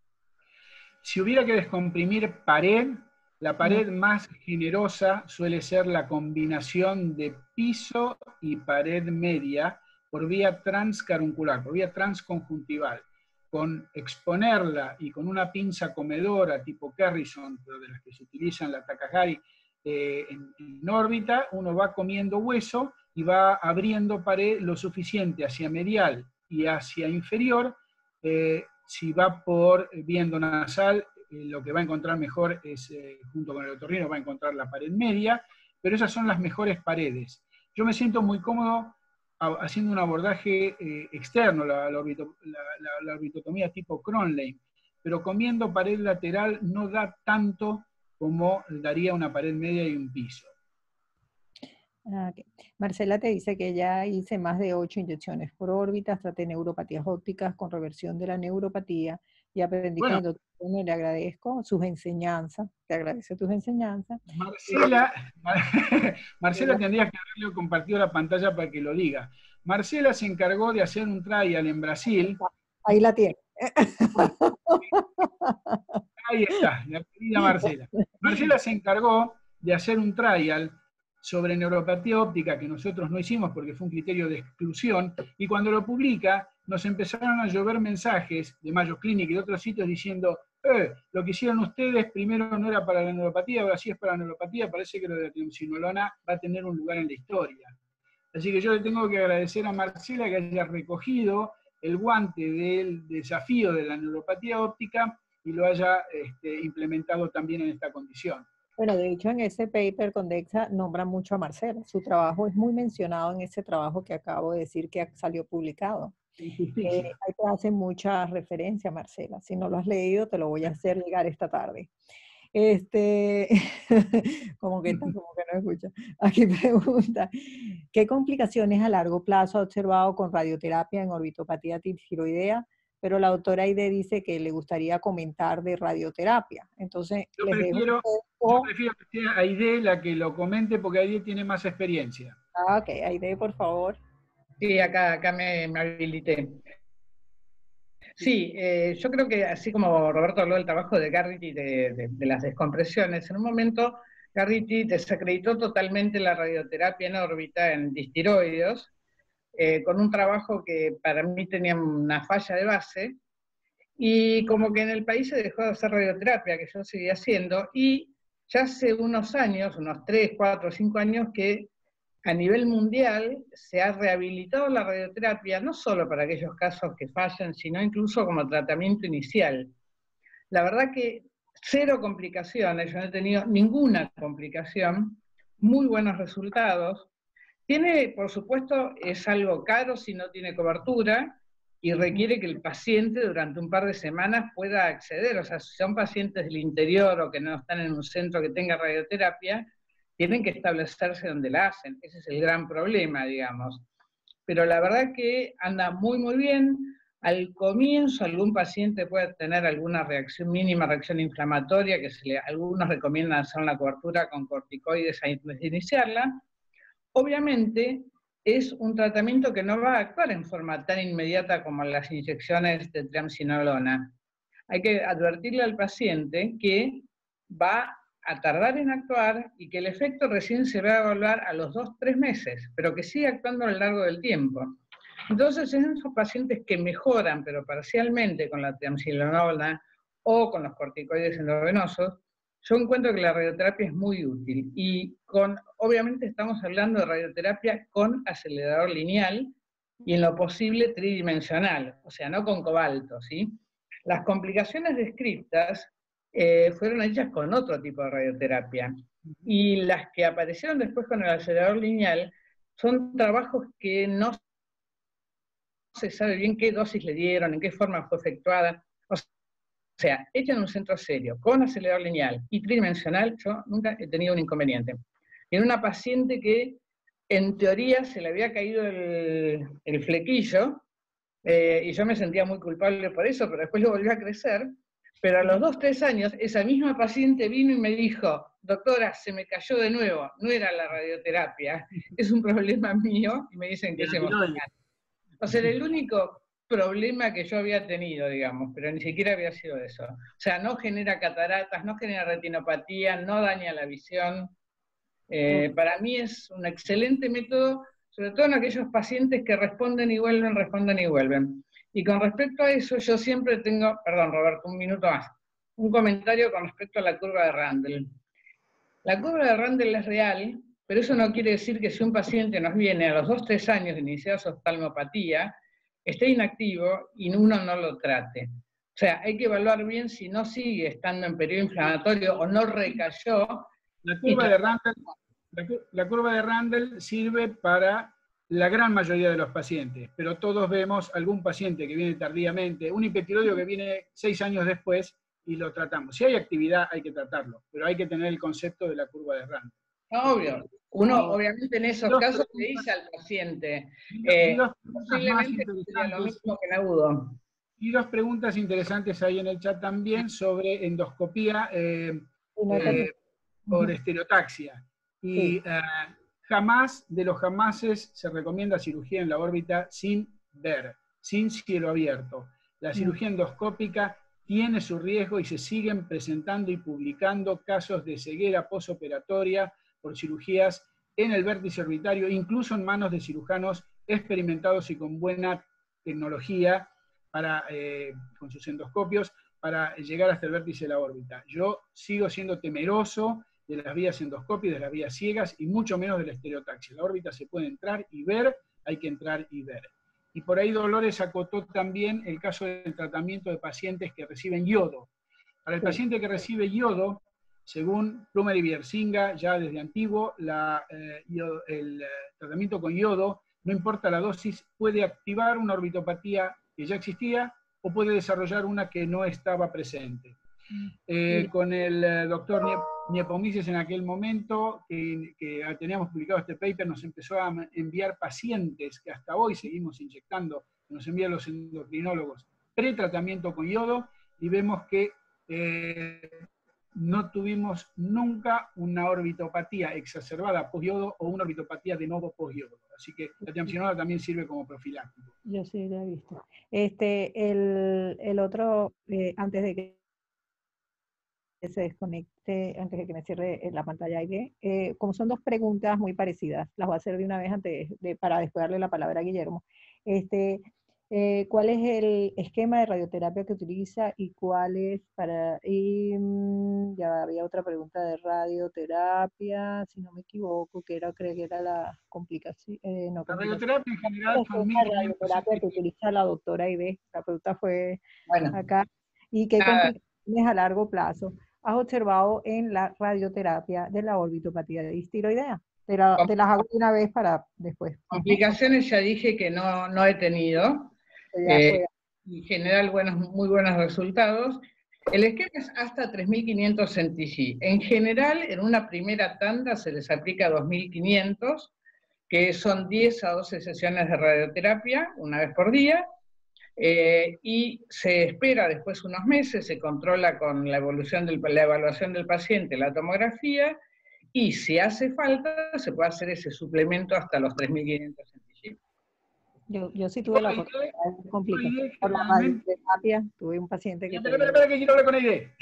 Si hubiera que descomprimir pared, la pared no. más generosa suele ser la combinación de piso y pared media por vía transcaruncular, por vía transconjuntival. Con exponerla y con una pinza comedora tipo Carrison, pero de las que se utilizan la Takahari eh, en, en órbita, uno va comiendo hueso y va abriendo pared lo suficiente hacia medial y hacia inferior. Eh, si va por vía endonasal, eh, lo que va a encontrar mejor es, eh, junto con el otorrino, va a encontrar la pared media, pero esas son las mejores paredes. Yo me siento muy cómodo haciendo un abordaje eh, externo, la, la, orbito, la, la, la orbitotomía tipo Cronlein, pero comiendo pared lateral no da tanto como daría una pared media y un piso. Okay. Marcela te dice que ella hice más de ocho inyecciones por órbita, traté neuropatías ópticas con reversión de la neuropatía y aprendí bueno, con el doctor Bruno, le agradezco sus enseñanzas, te agradece tus enseñanzas. Marcela, Marcela tendría que haberle compartido la pantalla para que lo diga. Marcela se encargó de hacer un trial en Brasil. Ahí la tiene. Ahí está, la querida Marcela. Marcela se encargó de hacer un trial sobre neuropatía óptica que nosotros no hicimos porque fue un criterio de exclusión, y cuando lo publica nos empezaron a llover mensajes de Mayo Clinic y de otros sitios diciendo eh, lo que hicieron ustedes primero no era para la neuropatía, ahora sí es para la neuropatía, parece que lo de la triamcinolona va a tener un lugar en la historia. Así que yo le tengo que agradecer a Marcela que haya recogido el guante del desafío de la neuropatía óptica y lo haya este, implementado también en esta condición. Bueno, de hecho, en ese paper con DEXA nombra mucho a Marcela. Su trabajo es muy mencionado en ese trabajo que acabo de decir que salió publicado. Eh, ahí te hace mucha referencia, Marcela. Si no lo has leído, te lo voy a hacer llegar esta tarde. Este, como que, como que no escucha. Aquí pregunta, ¿qué complicaciones a largo plazo ha observado con radioterapia en orbitopatía tiroidea? Pero la doctora Aide dice que le gustaría comentar de radioterapia. Entonces, yo, les prefiero, dejo yo prefiero que sea Aide la que lo comente porque Aide tiene más experiencia. Ah, ok. Aide, por favor. Sí, acá, acá me, me habilité. Sí, eh, yo creo que así como Roberto habló del trabajo de Garrity de, de, de las descompresiones, en un momento Garrity desacreditó totalmente la radioterapia en órbita en distiroides, eh, con un trabajo que para mí tenía una falla de base, y como que en el país se dejó de hacer radioterapia, que yo seguía haciendo, y ya hace unos años, unos tres, cuatro, cinco años, que a nivel mundial se ha rehabilitado la radioterapia, no solo para aquellos casos que fallan, sino incluso como tratamiento inicial. La verdad que cero complicaciones, yo no he tenido ninguna complicación, muy buenos resultados. Tiene, por supuesto, es algo caro si no tiene cobertura y requiere que el paciente durante un par de semanas pueda acceder. O sea, si son pacientes del interior o que no están en un centro que tenga radioterapia, tienen que establecerse donde la hacen. Ese es el gran problema, digamos. Pero la verdad que anda muy, muy bien. Al comienzo algún paciente puede tener alguna reacción, mínima reacción inflamatoria, que se le, algunos recomiendan hacer la cobertura con corticoides antes de iniciarla. Obviamente es un tratamiento que no va a actuar en forma tan inmediata como las inyecciones de triamcinolona. Hay que advertirle al paciente que va a tardar en actuar y que el efecto recién se va a evaluar a los dos, tres meses, pero que sigue actuando a lo largo del tiempo. Entonces, en esos pacientes que mejoran, pero parcialmente con la triamcinolona o con los corticoides endovenosos, yo encuentro que la radioterapia es muy útil. Y con, obviamente estamos hablando de radioterapia con acelerador lineal y en lo posible tridimensional, o sea, no con cobalto, ¿sí? Las complicaciones descritas eh, fueron hechas con otro tipo de radioterapia. Y las que aparecieron después con el acelerador lineal son trabajos que no se sabe bien qué dosis le dieron, en qué forma fue efectuada. O sea, hecha en un centro serio, con acelerador lineal y tridimensional, yo nunca he tenido un inconveniente. En una paciente que en teoría se le había caído el, el flequillo, eh, y yo me sentía muy culpable por eso, pero después lo volvió a crecer, pero a los dos, tres años, esa misma paciente vino y me dijo, doctora, se me cayó de nuevo, no era la radioterapia, es un problema mío, y me dicen que es emocional. O sea, era el único problema que yo había tenido, digamos, pero ni siquiera había sido eso. O sea, no genera cataratas, no genera retinopatía, no daña la visión. Eh, para mí es un excelente método, sobre todo en aquellos pacientes que responden y vuelven, responden y vuelven. Y con respecto a eso, yo siempre tengo, perdón Roberto, un minuto más, un comentario con respecto a la curva de Randall. La curva de Randall es real, pero eso no quiere decir que si un paciente nos viene a los dos, tres años de iniciar su oftalmopatía, esté inactivo y uno no lo trate. O sea, hay que evaluar bien si no sigue estando en periodo inflamatorio o no recayó. La curva de Randall, la, la curva de Randall sirve para la gran mayoría de los pacientes, pero todos vemos algún paciente que viene tardíamente, un hipertiroideo que viene seis años después, y lo tratamos. Si hay actividad, hay que tratarlo, pero hay que tener el concepto de la curva de Randall. Obvio. Uno, obviamente, en esos casos le dice al paciente, eh, posiblemente sería lo mismo que en agudo. Y dos preguntas interesantes ahí en el chat también sobre endoscopía eh, eh, por estereotaxia. Y sí. eh, jamás, de los jamases, se recomienda cirugía en la órbita sin ver, sin cielo abierto. La cirugía endoscópica tiene su riesgo y se siguen presentando y publicando casos de ceguera posoperatoria por cirugías en el vértice orbitario, incluso en manos de cirujanos experimentados y con buena tecnología para, eh, con sus endoscopios para llegar hasta el vértice de la órbita. Yo sigo siendo temeroso de las vías endoscópicas, de las vías ciegas y mucho menos de la estereotaxia. La órbita se puede entrar y ver, hay que entrar y ver. Y por ahí Dolores acotó también el caso del tratamiento de pacientes que reciben yodo. Para el paciente que recibe yodo, según Plumer y Bierzinga, ya desde antiguo, la, eh, yodo, el eh, tratamiento con yodo, no importa la dosis, puede activar una orbitopatía que ya existía o puede desarrollar una que no estaba presente. Eh, con el eh, doctor Niepomices en aquel momento, que, que teníamos publicado este paper, nos empezó a enviar pacientes que hasta hoy seguimos inyectando, nos envían los endocrinólogos, pretratamiento con yodo, y vemos que eh, no tuvimos nunca una orbitopatía exacerbada post-yodo o una orbitopatía de nuevo post-yodo. Así que la triamcinolona también sirve como profiláctico. Yo sí lo he visto. Este, el, el otro, eh, antes de que se desconecte, antes de que me cierre la pantalla, eh, como son dos preguntas muy parecidas, las voy a hacer de una vez antes de, para después darle la palabra a Guillermo. Este, Eh, ¿cuál es el esquema de radioterapia que utiliza y cuál es para... Y, mm, ya había otra pregunta de radioterapia, si no me equivoco, que era, creo que era la complicación, eh, no, La complicación. radioterapia en general El son esquema de mil quinientos radioterapia que utiliza la doctora Aide, la pregunta fue Bueno, acá, y qué nada, complicaciones a largo plazo has observado en la radioterapia de la orbitopatía de tiroidea. Te, la, te las hago de una vez para después. complicaciones ya dije que no, no he tenido. Ya Eh, fue. en general, buenos, muy buenos resultados. El esquema es hasta tres mil quinientos centigi. En general, en una primera tanda se les aplica dos mil quinientos, que son diez a doce sesiones de radioterapia, una vez por día, eh, y se espera después unos meses, se controla con la, evolución del, la evaluación del paciente, la tomografía, y si hace falta, se puede hacer ese suplemento hasta los tres mil quinientos centigi. Yo, yo sí tuve la Aide, complicación Aide por la generalmente... radioterapia. Tuve un paciente que Espera, tenía... espera, espera, que quiero hablar con Aide.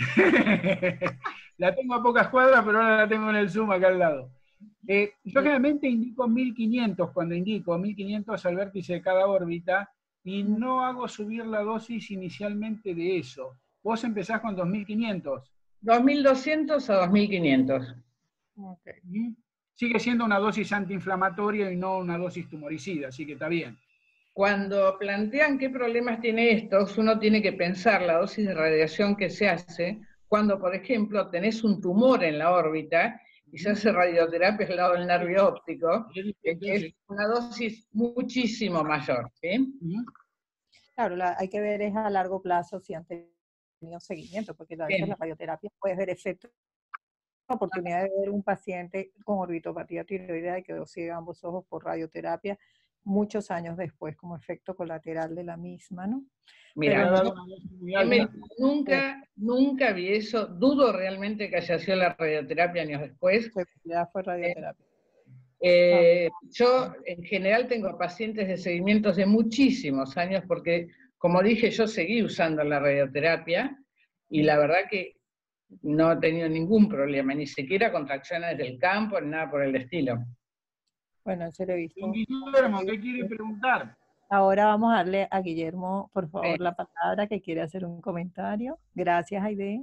La tengo a pocas cuadras, pero ahora la tengo en el Zoom acá al lado. Eh, yo generalmente indico mil quinientos cuando indico mil quinientos al vértice de cada órbita y no hago subir la dosis inicialmente de eso. Vos empezás con dos mil quinientos. dos mil doscientos a dos mil quinientos. Okay. ¿Mm? Sigue siendo una dosis antiinflamatoria y no una dosis tumoricida, así que está bien. Cuando plantean qué problemas tiene estos, uno tiene que pensar la dosis de radiación que se hace cuando, por ejemplo, tenés un tumor en la órbita y se hace radioterapia al lado del nervio óptico, que es una dosis muchísimo mayor, ¿sí? Claro, la, hay que ver es a largo plazo si han tenido seguimiento, porque a veces Bien. la radioterapia puede ver efectos. La oportunidad de ver un paciente con orbitopatía tiroidea y quedó ciego ambos ojos por radioterapia muchos años después como efecto colateral de la misma, ¿no? Mira, Pero no, nunca, nunca vi eso, dudo realmente que haya sido la radioterapia años después. Ya fue radioterapia. Eh, eh, yo en general tengo pacientes de seguimientos de muchísimos años porque, como dije, yo seguí usando la radioterapia y la verdad que no he tenido ningún problema, ni siquiera contracciones del campo, ni nada por el estilo. Bueno, eso lo he visto. Guillermo, ¿qué quiere preguntar? Ahora vamos a darle a Guillermo, por favor, Sí. la palabra que quiere hacer un comentario. Gracias, Aide.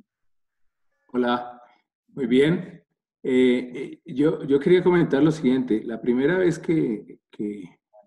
Hola, muy bien. Eh, eh, yo, yo quería comentar lo siguiente. La primera vez que, que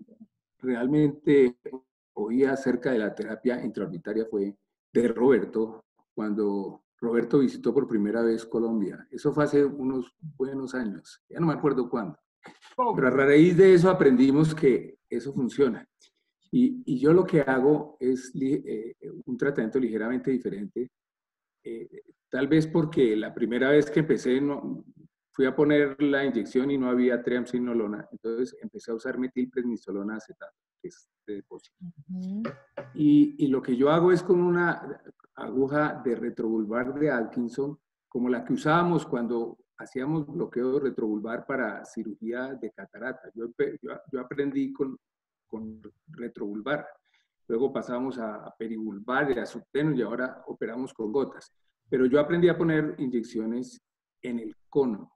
realmente oí acerca de la terapia intraorbitaria fue de Roberto, cuando Roberto visitó por primera vez Colombia. Eso fue hace unos buenos años, ya no me acuerdo cuándo. Pero a raíz de eso aprendimos que eso funciona. Y, y yo lo que hago es eh, un tratamiento ligeramente diferente. Eh, tal vez porque la primera vez que empecé no, fui a poner la inyección y no había triamcinolona, entonces empecé a usar metilprednisolona acetato, que es de depósito. Uh-huh. y, y lo que yo hago es con una aguja de retrovulvar de Atkinson, como la que usábamos cuando hacíamos bloqueo retrovulvar para cirugía de catarata. Yo, yo, yo aprendí con, con retrovulvar. Luego pasamos a perivulvar y a subtenos y ahora operamos con gotas. Pero yo aprendí a poner inyecciones en el cono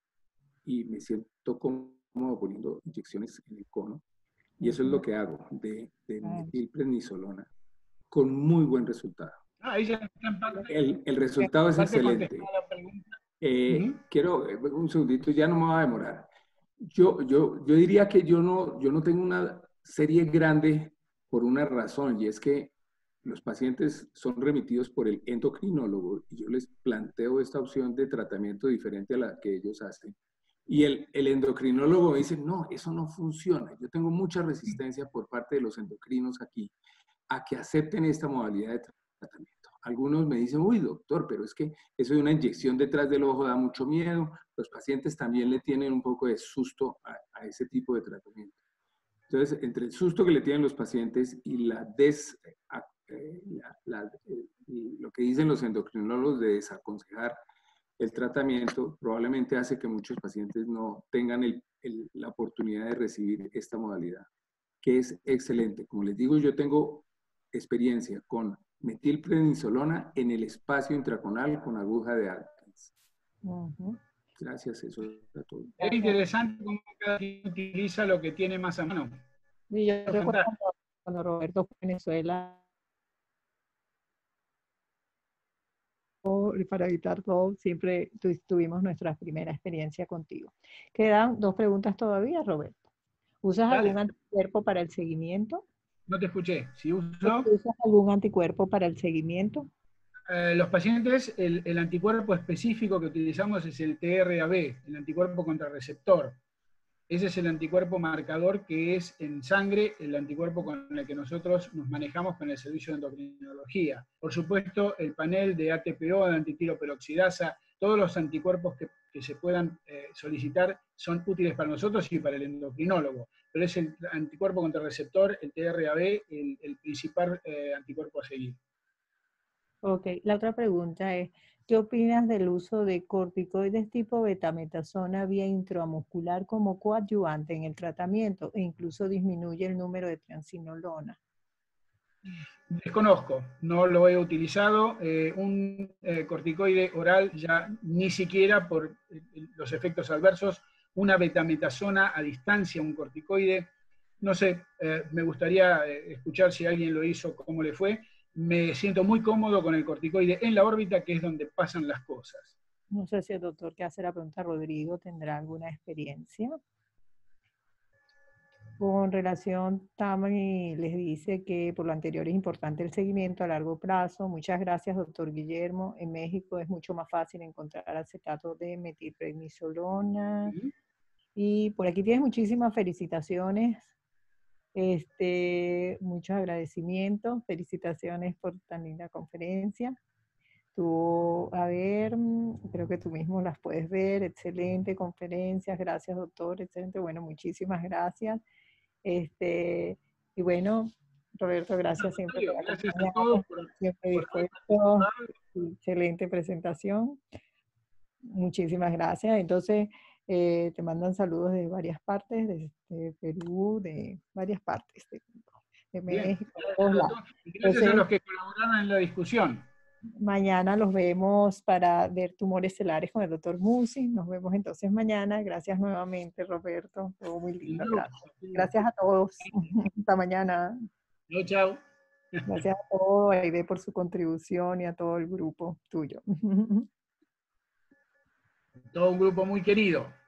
y me siento cómodo poniendo inyecciones en el cono. Y eso es lo que hago de, de metilprednisolona con muy buen resultado. Ah, ahí ya el, el resultado es excelente. Eh, uh-huh. Quiero, un segundito, ya no me va a demorar. Yo, yo, yo diría que yo no, yo no tengo una serie grande por una razón, y es que los pacientes son remitidos por el endocrinólogo y yo les planteo esta opción de tratamiento diferente a la que ellos hacen. Y el, el endocrinólogo me dice, no, eso no funciona. Yo tengo mucha resistencia por parte de los endocrinos aquí a que acepten esta modalidad de tratamiento. Algunos me dicen, uy, doctor, pero es que eso de una inyección detrás del ojo da mucho miedo. Los pacientes también le tienen un poco de susto a, a ese tipo de tratamiento. Entonces, entre el susto que le tienen los pacientes y la des, eh, la, la, eh, lo que dicen los endocrinólogos de desaconsejar el tratamiento, probablemente hace que muchos pacientes no tengan el, el, la oportunidad de recibir esta modalidad, que es excelente. Como les digo, yo tengo experiencia con metilprednisolona en el espacio intraconal con aguja de Atkins. Uh-huh. Gracias, eso es todo. Es interesante cómo cada quien utiliza lo que tiene más a mano. Y yo recuerdo cuando, cuando Roberto fue a Venezuela, para evitar todo, siempre tu, tuvimos nuestra primera experiencia contigo. Quedan dos preguntas todavía, Roberto. ¿Usas Dale. algún anticuerpo para el seguimiento? No te escuché. Si uso... ¿Usas algún anticuerpo para el seguimiento? Eh, los pacientes, el, el anticuerpo específico que utilizamos es el T R A B, el anticuerpo contrarreceptor. Ese es el anticuerpo marcador que es en sangre el anticuerpo con el que nosotros nos manejamos con el servicio de endocrinología. Por supuesto, el panel de A T P O, de antitiroperoxidasa, todos los anticuerpos que, que se puedan eh, solicitar son útiles para nosotros y para el endocrinólogo. Pero es el anticuerpo contrarreceptor, el T R A B, el, el principal eh, anticuerpo a seguir. Ok, la otra pregunta es, ¿qué opinas del uso de corticoides tipo betametasona vía intramuscular como coadyuvante en el tratamiento e incluso disminuye el número de triamcinolona? Desconozco, no lo he utilizado. Eh, un eh, corticoide oral ya ni siquiera por eh, los efectos adversos, una betametasona a distancia, un corticoide, no sé, eh, me gustaría eh, escuchar si alguien lo hizo, cómo le fue. Me siento muy cómodo con el corticoide en la órbita, que es donde pasan las cosas. No sé si el doctor que hace la pregunta, Rodrigo, tendrá alguna experiencia. Con relación, Tami les dice que por lo anterior es importante el seguimiento a largo plazo. Muchas gracias, doctor Guillermo. En México es mucho más fácil encontrar acetato de metilprednisolona. Uh-huh. Y por aquí tienes muchísimas felicitaciones. Este, muchos agradecimientos. Felicitaciones por tan linda conferencia. Tú, a ver, creo que tú mismo las puedes ver. Excelente conferencia. Gracias, doctor. Excelente. Bueno, muchísimas gracias. Este, y bueno, Roberto, gracias siempre por Gracias a todos por, siempre dispuesto. Excelente presentación. Muchísimas gracias. Entonces, eh, te mandan saludos de varias partes, de, de Perú, de varias partes, de, de México. Bien, todos lados. Y gracias Entonces, a los que colaboraron en la discusión. Mañana los vemos para ver tumores celares con el doctor Musi. Nos vemos entonces mañana. Gracias nuevamente, Roberto. Estuvo muy lindo. Gracias. Gracias a todos. Hasta mañana. Chao, chao. Gracias a todos, Aide, por su contribución y a todo el grupo tuyo. Todo un grupo muy querido.